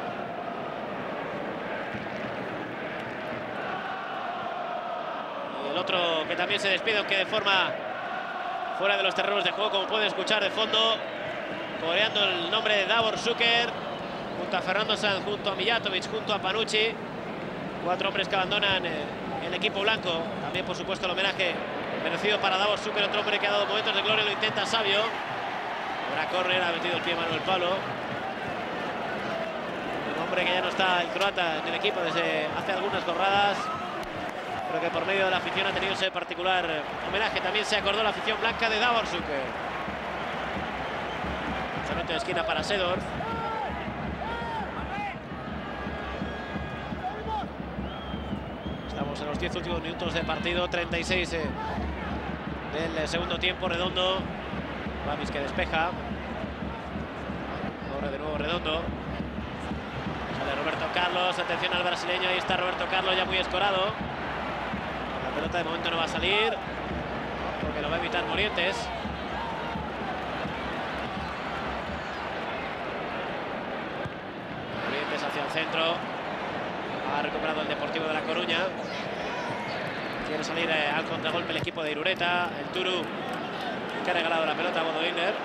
Y el otro que también se despide, aunque de forma fuera de los terrenos de juego, como pueden escuchar de fondo, coreando el nombre de Davor Šuker, junto a Fernando Sanz, junto a Mijatovic, junto a Panucci. 4 hombres que abandonan el equipo blanco. También, por supuesto, el homenaje merecido para Davor Šuker, otro hombre que ha dado momentos de gloria. Lo intenta Savio. Ahora córner, ha metido el pie mano en el palo. Un hombre que ya no está, el croata, en el equipo desde hace algunas jornadas, pero que por medio de la afición ha tenido ese particular homenaje. También se acordó la afición blanca de Davor Šuker. Zanote de esquina para Seedorf. Estamos en los 10 últimos minutos de partido, 36 del segundo tiempo. Redondo, Ramis que despeja. Ahora de nuevo Redondo. Sale Roberto Carlos, atención al brasileño, ahí está Roberto Carlos ya muy escorado. La pelota de momento no va a salir, porque lo va a evitar Morientes. Morientes hacia el centro. Ha recuperado el Deportivo de La Coruña. Quiere salir al contragolpe el equipo de Irureta. El Turu que ha regalado la pelota a Bodo Illner.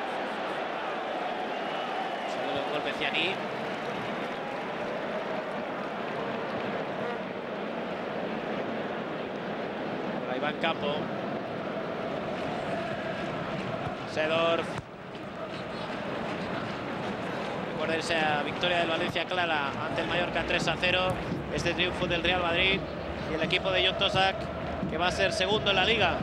Salió un golpe Cianí. Por ahí va en campo. Seedorf. Recuerden esa victoria del Valencia clara ante el Mallorca 3-0. Este triunfo del Real Madrid y el equipo de Jon Tosak, que va a ser segundo en la liga.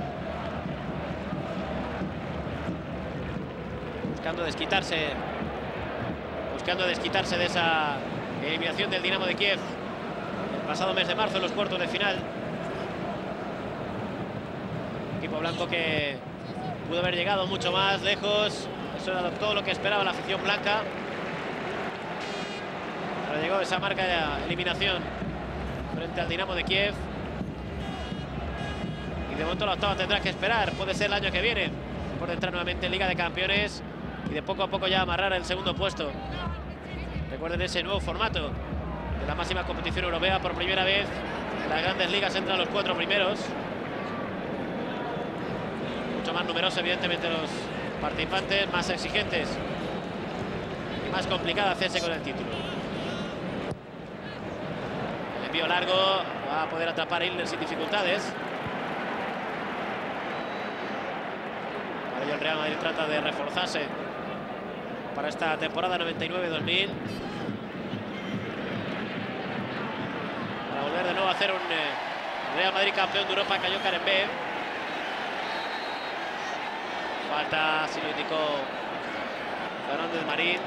Buscando desquitarse de esa eliminación del Dinamo de Kiev el pasado mes de marzo en los cuartos de final. Equipo blanco que pudo haber llegado mucho más lejos. Eso era todo lo que esperaba la afición blanca. Pero llegó esa marca de eliminación frente al Dinamo de Kiev. Y de momento la octava tendrá que esperar. Puede ser el año que viene. Por entrar nuevamente en Liga de Campeones y de poco a poco ya amarrar el segundo puesto. Recuerden ese nuevo formato de la máxima competición europea. Por primera vez en las grandes ligas entran los 4 primeros. Mucho más numerosos, evidentemente, los participantes, más exigentes y más complicado hacerse con el título. El envío largo, va a poder atrapar a Illner sin dificultades. Para ello el Real Madrid trata de reforzarse para esta temporada 99-2000. Para volver de nuevo a hacer un Real Madrid campeón de Europa. Cayó Karembé. Falta, así lo indicó Fernández Marín.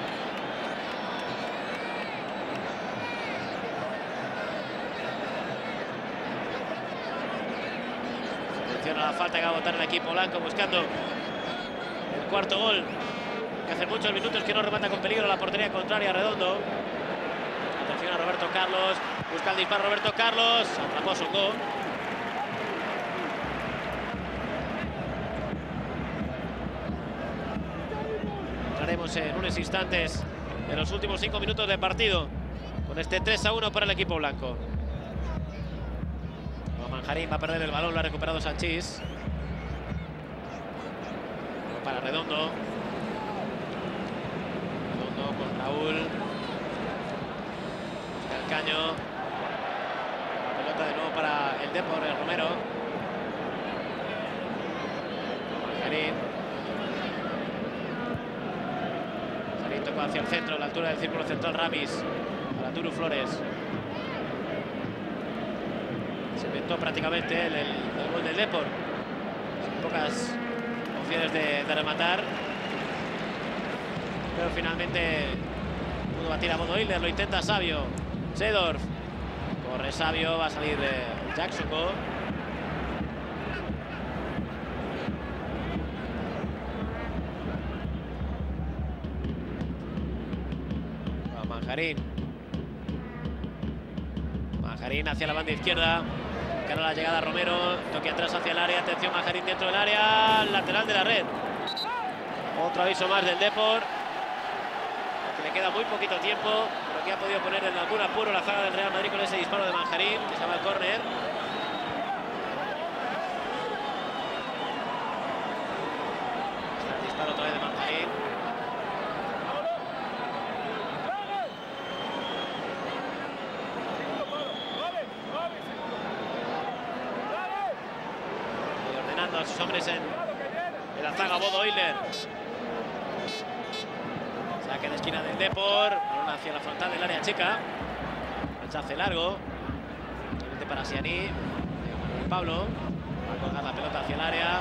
Atención a la falta que va a botar el equipo blanco, buscando el cuarto gol, que hace muchos minutos que no remata con peligro la portería contraria. Redondo. Atención a Roberto Carlos, busca el disparo Roberto Carlos, atrapó su gol. Entraremos en unos instantes en los últimos 5 minutos de partido con este 3-1 para el equipo blanco. Manjarín va a perder el balón, lo ha recuperado Sanchís. Para Redondo. Redondo con Raúl. Busca el caño. La pelota de nuevo para el Depor, el Romero. Manjarín. Manjarín tocó hacia el centro, a la altura del círculo central Ramis. Para Turu Flores. Se inventó prácticamente el gol del Depor. Sin pocas opciones de rematar. Pero finalmente pudo batir a Bodo Illner. Lo intenta Savio. Seedorf. Corre Savio. Va a salir Jaksoko. Manjarín. Manjarín hacia la banda izquierda. Cara a la llegada Romero, toque atrás hacia el área, atención Manjarín dentro del área, lateral de la red. Otro aviso más del Depor, que le queda muy poquito tiempo, pero que ha podido poner en algún apuro la zaga del Real Madrid con ese disparo de Manjarín, que se va al córner. Está el disparo otra vez de Manjarín. Y ordenando a sus hombres en la zaga Bodo Illner. Saque de esquina del Depor, balón hacia la frontal del área chica. Rechace largo. Para Siani. Pablo va a colgar la pelota hacia el área.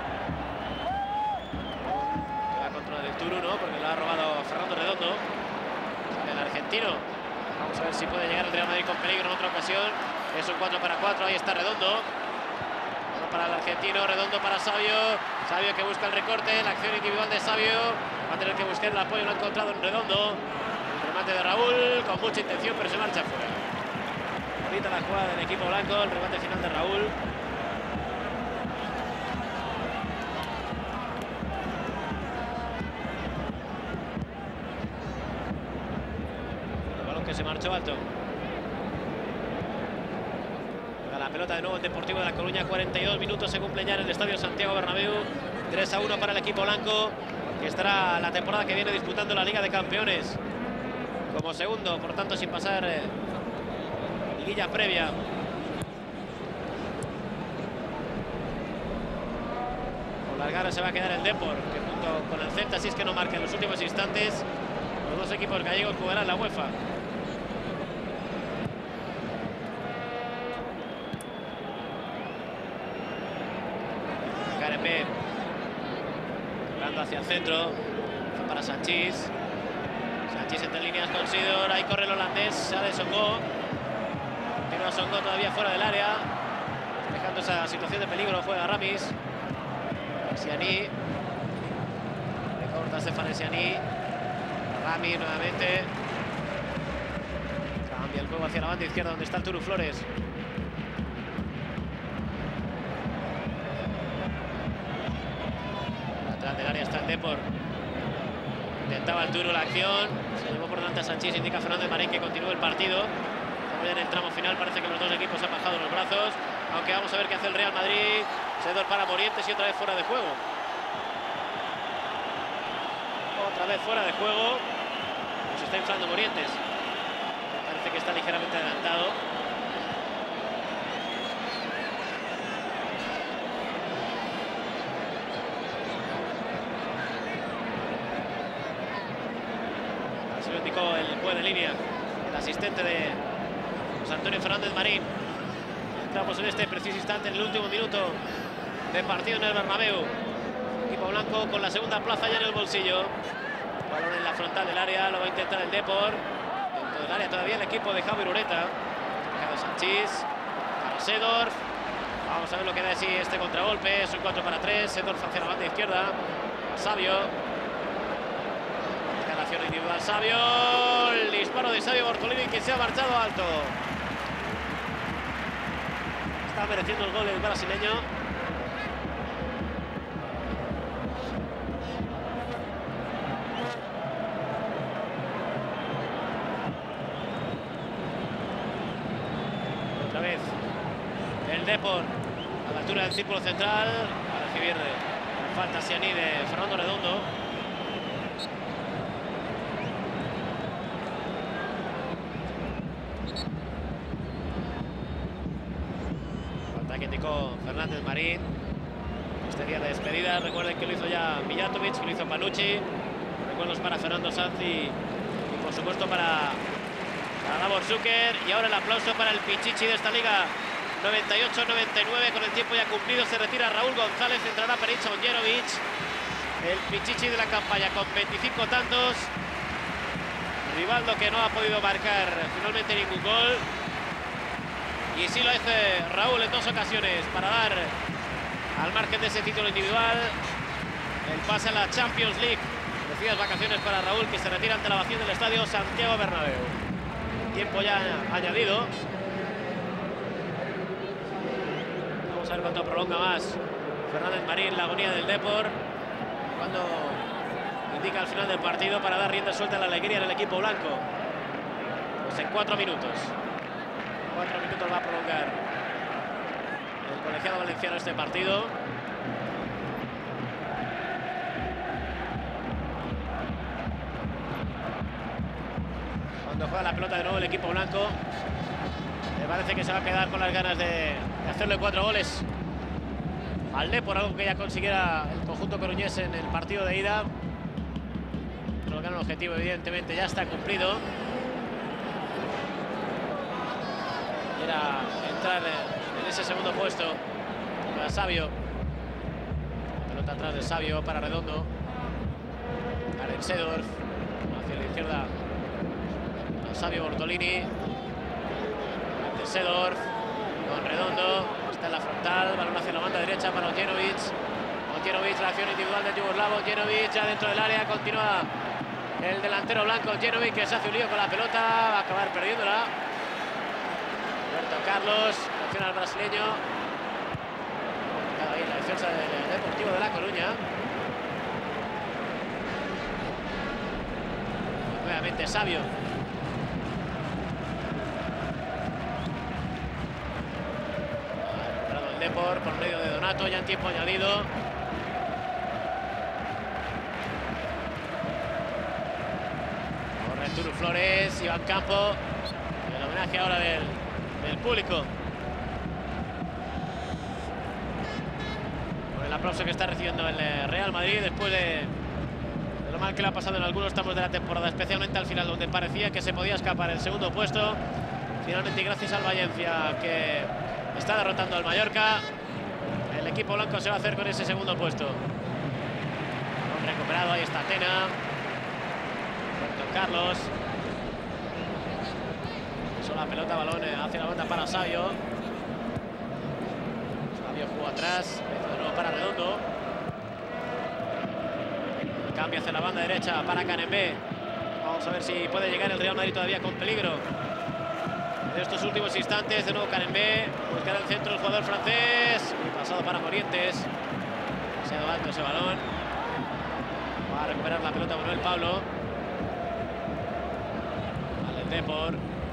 Que va a controlar el Turu, ¿no? Porque lo ha robado Fernando Redondo. Sale el argentino. Vamos a ver si puede llegar el Real Madrid con peligro en otra ocasión. Es un 4-4. Ahí está Redondo. Para el argentino, Redondo para Sabio. Sabio que busca el recorte, la acción individual de Sabio. Va a tener que buscar el apoyo, lo ha encontrado en Redondo. El remate de Raúl, con mucha intención, pero se marcha fuera. Bonita la jugada del equipo blanco, el remate final de Raúl. El balón que se marchó alto. La pelota de nuevo el Deportivo de La Coruña. 42 minutos se cumplen ya en el Estadio Santiago Bernabéu. 3-1 para el equipo blanco, que estará la temporada que viene disputando la Liga de Campeones como segundo, por tanto sin pasar liguilla previa. Con las ganas se va a quedar el Depor, que junto con el Celta, si es que no marca en los últimos instantes, los dos equipos gallegos jugarán la UEFA. Carepe jugando hacia el centro para Sanchís. Sanchís entre líneas con Sidor, ahí corre el holandés, sale Songo. Continúa Songo todavía fuera del área, dejando esa situación de peligro. Juega Ramis. Siani. Recorta Stefan Siani. Ramis nuevamente. Cambia el juego hacia la banda izquierda donde está el Turu Flores. Atrás del área está el Depor. Intentaba el Turu la acción. Se llevó por delante a Sanchís. Indica Fernández Marín que continúe el partido. Estamos ya en el tramo final. Parece que los dos equipos han bajado los brazos. Aunque vamos a ver qué hace el Real Madrid. Cedor para Morientes y otra vez fuera de juego. Otra vez fuera de juego. Se está inflando Morientes. Parece que está ligeramente adelantado. Así lo indicó el juez de línea, el asistente de José Antonio Fernández Marín. Entramos en este preciso instante, en el último minuto de partido en el Bernabéu. Equipo blanco con la segunda plaza ya en el bolsillo. Balón en la frontal del área, lo va a intentar el Depor. Dentro del área todavía el equipo de Javi Ureta. Dejado Sanchís, para Sedorf. Vamos a ver lo que da de sí este contragolpe. Es un 4-3, Sedorf hacia la banda izquierda. Sabio. La acción individual Sabio. El disparo de Sabio Bortolini, que se ha marchado alto. Está mereciendo el gol el brasileño. Otra vez el Depor a la altura del círculo central a recibir falta Siani de Fernando Redondo. Falta que indicó Fernández Marín. Este día de despedida, recuerden que lo hizo ya Mijatovic, que lo hizo Panucci. Recuerdos para Fernando Sanz y por supuesto para Davor Zucker. Y ahora el aplauso para el Pichichi de esta liga. 98-99, con el tiempo ya cumplido, se retira Raúl González, entrará Perica Onjerovic. El Pichichi de la campaña con 25 tantos. Rivaldo, que no ha podido marcar finalmente ningún gol. Y sí lo hace Raúl en dos ocasiones para dar, al margen de ese título individual, el pase a la Champions League. Decidas vacaciones para Raúl, que se retira ante la ovación del estadio Santiago Bernabéu. Tiempo ya añadido. Vamos a ver cuánto prolonga más Fernández Marín la agonía del Depor. Cuando indica al final del partido para dar rienda suelta a la alegría en el equipo blanco. Pues en 4 minutos. 4 minutos va a prolongar el colegiado valenciano este partido. Cuando juega la pelota de nuevo el equipo blanco, me parece que se va a quedar con las ganas de hacerle 4 goles al Depor, algo que ya consiguiera el conjunto coruñés en el partido de ida. Pero el gran objetivo evidentemente ya está cumplido. Y era entrar en ese segundo puesto para Savio. Pelota atrás de Savio para Redondo. Karen Seedorf hacia la izquierda. Savio Bortolini. Ante Seedorf con Redondo. Está en la frontal. Balón hacia la banda derecha para Ojenovic. Ojenovic, la acción individual del yugoslavo. Ojenovic ya dentro del área. Continúa el delantero blanco. Ojenovic, que se hace un lío con la pelota. Va a acabar perdiéndola. Roberto Carlos. Acción al brasileño. Ahí en la defensa del Deportivo de La Coruña. Nuevamente Savio. Depor por medio de Donato, ya en tiempo añadido. Corre Arturo Flores, Iván Campo. El homenaje ahora del público. Con el aplauso que está recibiendo el Real Madrid después de lo mal que le ha pasado en algunos tramos de la temporada, especialmente al final, donde parecía que se podía escapar el segundo puesto. Finalmente, gracias al Valencia, que está derrotando al Mallorca, el equipo blanco se va a hacer con ese segundo puesto. Balón recuperado, ahí está Tena. Roberto Carlos. Sola pelota, balón hacia la banda para Savio. Savio jugó atrás, de nuevo para Redondo. Cambia hacia la banda derecha para Canembe. Vamos a ver si puede llegar el Real Madrid todavía con peligro. En estos últimos instantes, de nuevo Canembe, buscar el centro el jugador francés. Y pasado para Morientes. Demasiado alto ese balón. Va a recuperar la pelota Manuel Pablo. Vale el Depor.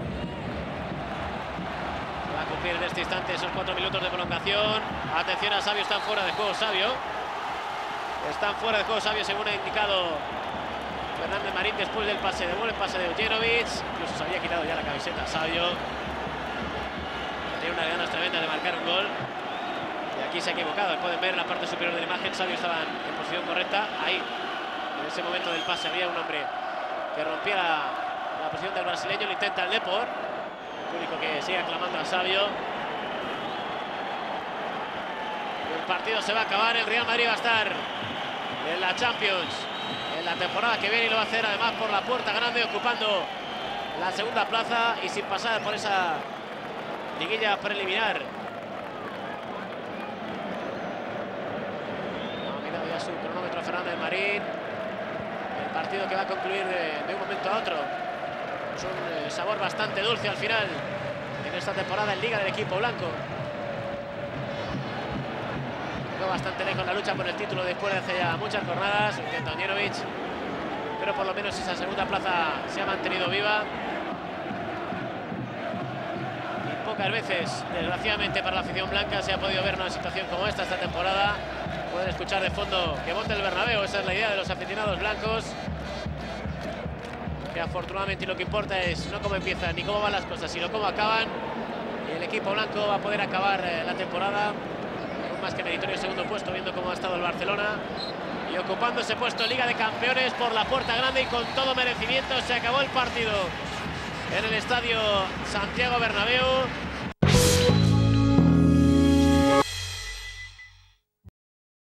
Va a cumplir en este instante esos 4 minutos de prolongación. Atención a Savio, están fuera de juego Savio. Están fuera de juego Savio, según ha indicado Fernández Marín después del pase. Devuelve el pase de Ojenovic. Incluso se había quitado ya la camiseta Savio. Tiene unas ganas tremendas de marcar un gol. Y aquí se ha equivocado. Pueden ver en la parte superior de la imagen. Savio estaba en posición correcta. Ahí, en ese momento del pase, había un hombre que rompía la posición del brasileño. Lo intenta el Depor. El único que sigue aclamando a Savio. El partido se va a acabar. El Real Madrid va a estar en la Champions en la temporada que viene, y lo va a hacer además por la puerta grande, ocupando la segunda plaza y sin pasar por esa liguilla preliminar. Ha mirado ya su cronómetro Fernández Marín. El partido que va a concluir de un momento a otro. Es un sabor bastante dulce al final en esta temporada en Liga del equipo blanco. Quedó bastante lejos la lucha por el título después de hace ya muchas jornadas. Intenta Ojenovic, pero por lo menos esa segunda plaza se ha mantenido viva. Y pocas veces, desgraciadamente para la afición blanca, se ha podido ver una situación como esta temporada. Pueden escuchar de fondo que monte el Bernabéu, esa es la idea de los aficionados blancos. Que afortunadamente lo que importa es no cómo empiezan ni cómo van las cosas, sino cómo acaban. Y el equipo blanco va a poder acabar la temporada más que meritorio segundo puesto, viendo cómo ha estado el Barcelona, y ocupando ese puesto en Liga de Campeones por la puerta grande, y con todo merecimiento. Se acabó el partido en el estadio Santiago Bernabéu.